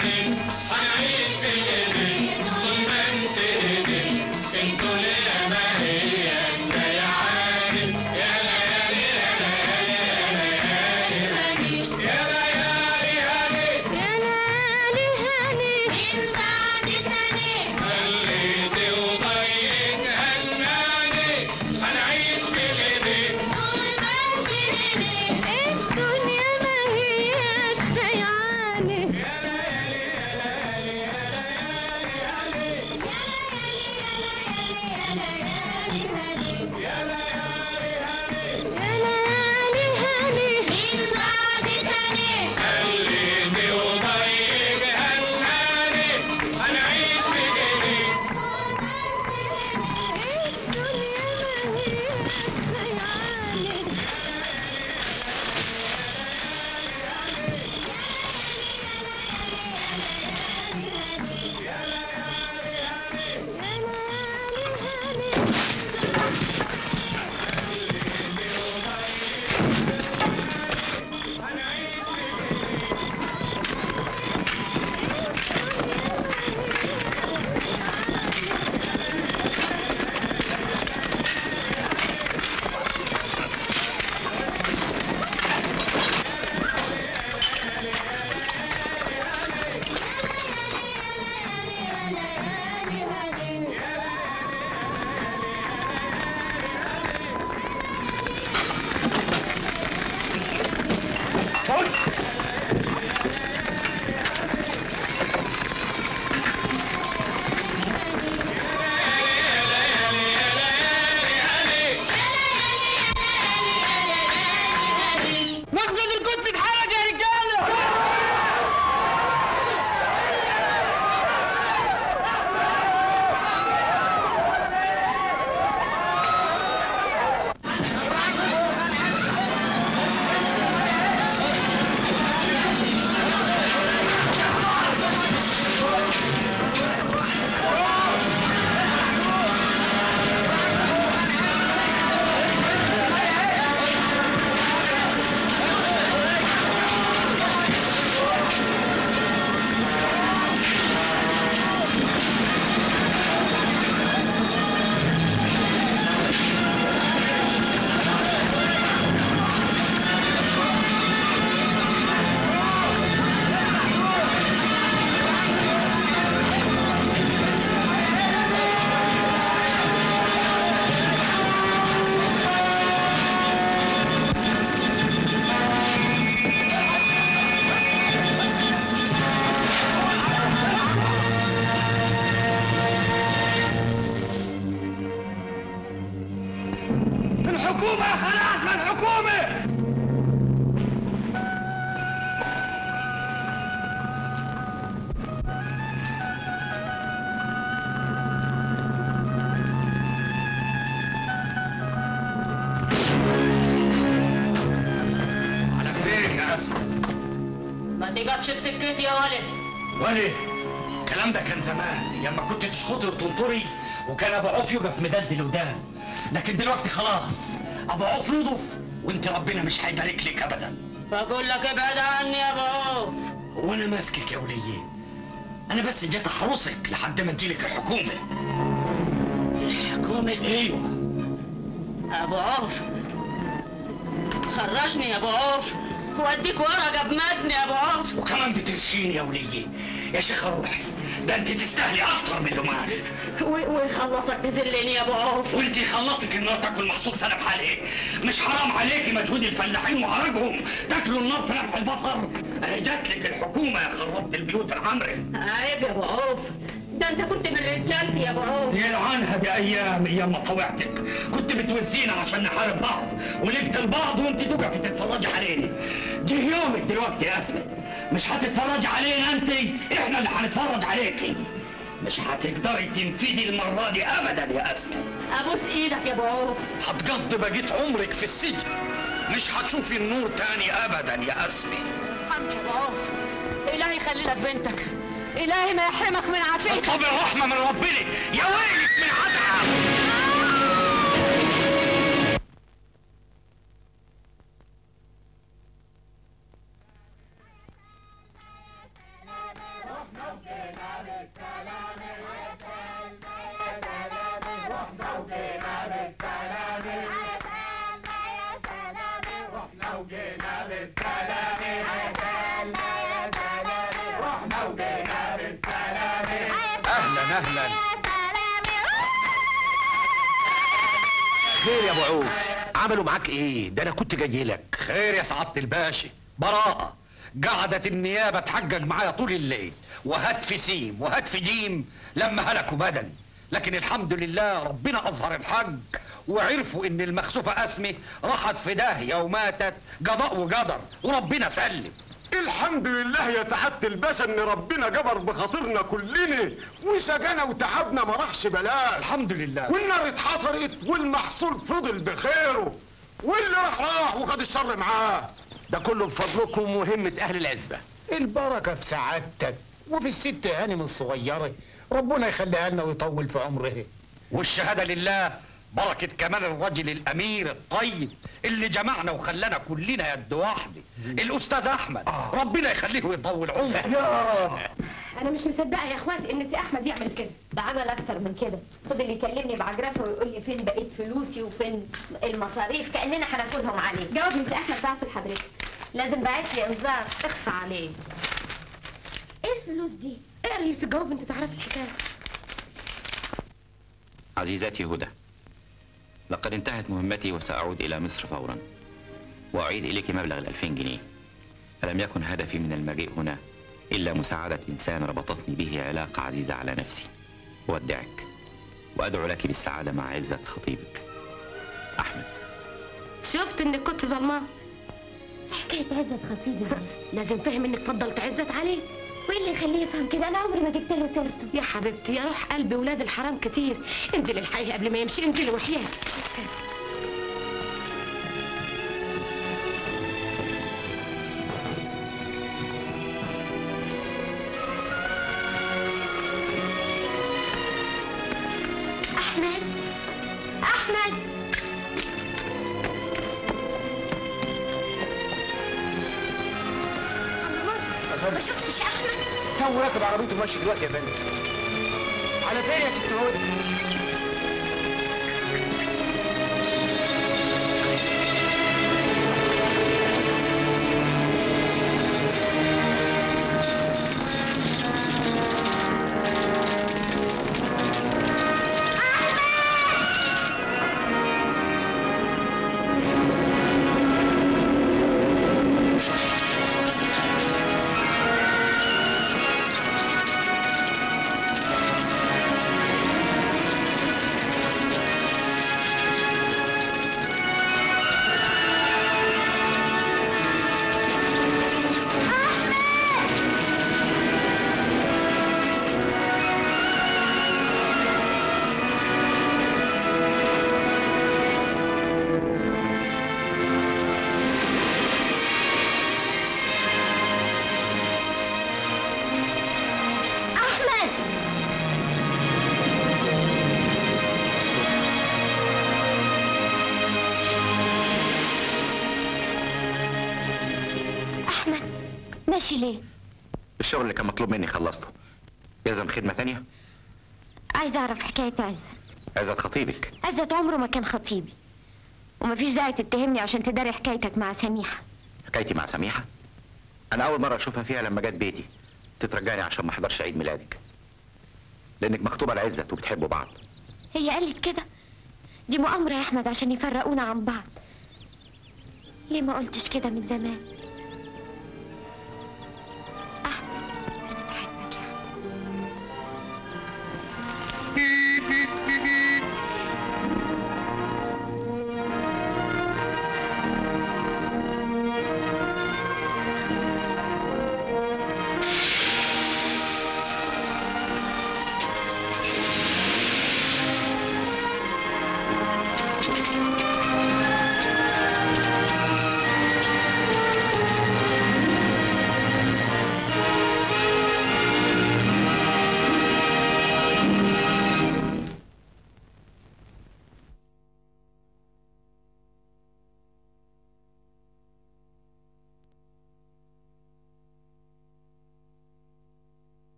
خلاص من الحكومة. على فين يا اسمع؟ ما تقفش في سكتي يا ولد. ولي الكلام ده كان زمان لما كنت تشخطي وتنطري وكان ابو عوف يقف مدلدل قدام، لكن دلوقتي خلاص ابو عوف نضف وانت ربنا مش هيبارك لك ابدا. بقول لك ابعد عني يا ابو عوف. وانا ماسكك يا وليه، انا بس جيت احرسك لحد ما تجيلك الحكومه. الحكومه؟ ايوه. ابو عوف خرجني يا ابو عوف واديك ورقه بمتني يا ابو عوف. وكمان بترشيني يا وليه. يا شيخه روحي، ده انت تستاهلي اكتر من لمال. ويخلصك تذلني يا ابو عوف. وانت يخلصك النار تاكل محصول سنه بحالها. مش حرام عليكي مجهود الفلاحين وعرجهم تاكلوا النار في لمح البصر؟ اهي جات لك الحكومه يا خربت البيوت العمري. عيب يا ابو عوف، ده انت كنت من رجالتي يا ابو عوف. يلعنها بايام ايام ما طوعتك، كنت بتوزينا عشان نحارب بعض ونقتل بعض وانت تقفي تتفرجي علينا. جه يومك دلوقتي يا اسمه، مش هتتفرجي علينا انت، احنا اللي هنتفرج عليكي. مش هتقدري تنفدي المره دي ابدا يا اسمه. ابوس ايدك يا ابو عوف. هتقضي بقيت عمرك في السجن، مش هتشوفي النور تاني ابدا يا اسمه. ارحمني يا ابو عوف، الهي يخلي لك بنتك، الهي ما يحرمك من عافيتك. اطلبي الرحمه من ربنا، يا ويلك من عذاب. اهلا اهلا. خير يا ابو عوف، عملوا معاك ايه؟ ده انا كنت جاي لك. خير يا سعاده الباشا، براءه. قعدت النيابه تحجج معايا طول الليل، وهات في سيم وهات في جيم لما هلكوا بدني، لكن الحمد لله ربنا اظهر الحق وعرفوا ان المخسوفه اسمه راحت في داهيه وماتت قضاء وقدر وربنا سلم. الحمد لله يا سعادة الباشا ان ربنا جبر بخاطرنا كلنا وشجانا وتعبنا ما راحش بلاش. الحمد لله. والنار اتحصرت والمحصول فضل بخيره، واللي راح راح وخد الشر معاه. ده كله بفضلكم ومهمة اهل العزبة. البركة في سعادتك وفي الست هانم الصغيرة، ربنا يخليها لنا ويطول في عمرها. والشهادة لله بركة كمان الرجل الأمير الطيب اللي جمعنا وخلانا كلنا يد واحدة، الأستاذ أحمد. آه. ربنا يخليه ويطول عمره يا رب. انا مش مصدقه يا اخواتي ان سي احمد يعمل كده. ده عمل اكتر من كده، فضل يكلمني بعجرفه ويقول لي فين بقيت فلوسي وفين المصاريف كاننا هناكلهم عليه. جواب من سي احمد بعته لحضرتك. لازم بعت لي انذار. اخصى عليه. ايه الفلوس دي؟ اقرا اللي في الجواب انت تعرفي الحكايه. عزيزتي هدى، لقد انتهت مهمتي وسأعود إلى مصر فورا، وأعيد إليك مبلغ الألفين جنيه. فلم يكن هدفي من المجيء هنا إلا مساعدة إنسان ربطتني به علاقة عزيزة على نفسي. أودعك وأدعو لك بالسعادة مع عزة خطيبك أحمد. شفت انك كنت ظلمان. حكايه عزت خطيبي لازم فهم انك فضلت عزت عليه. وايه اللي يخليه يفهم كده؟ انا عمري ما جبت له سيرته. يا حبيبتي يا روح قلبي، ولاد الحرام كتير. انزلي الحقيقه قبل ما يمشي، انزلي وحياتي. احمد احمد ما شفتش احمد؟ تو راكب عربيته ماشي دلوقتي يا بنت. على فين يا ست هدى؟ جيتش ليه؟ الشغل اللي كان مطلوب مني خلصته. يلزم خدمة تانية؟ عايزه اعرف حكايه عزت. عزت خطيبك؟ عزت عمره ما كان خطيبي، ومفيش داعي تتهمني عشان تداري حكايتك مع سميحه. حكايتي مع سميحة؟ أنا أول مرة أشوفها فيها لما جت بيتي تترجاني عشان ما أحضرش عيد ميلادك، لأنك مخطوبة لعزت وبتحبوا بعض. هي قالت كده؟ دي مؤامره يا احمد عشان يفرقونا عن بعض. ليه ما قلتش كده من زمان؟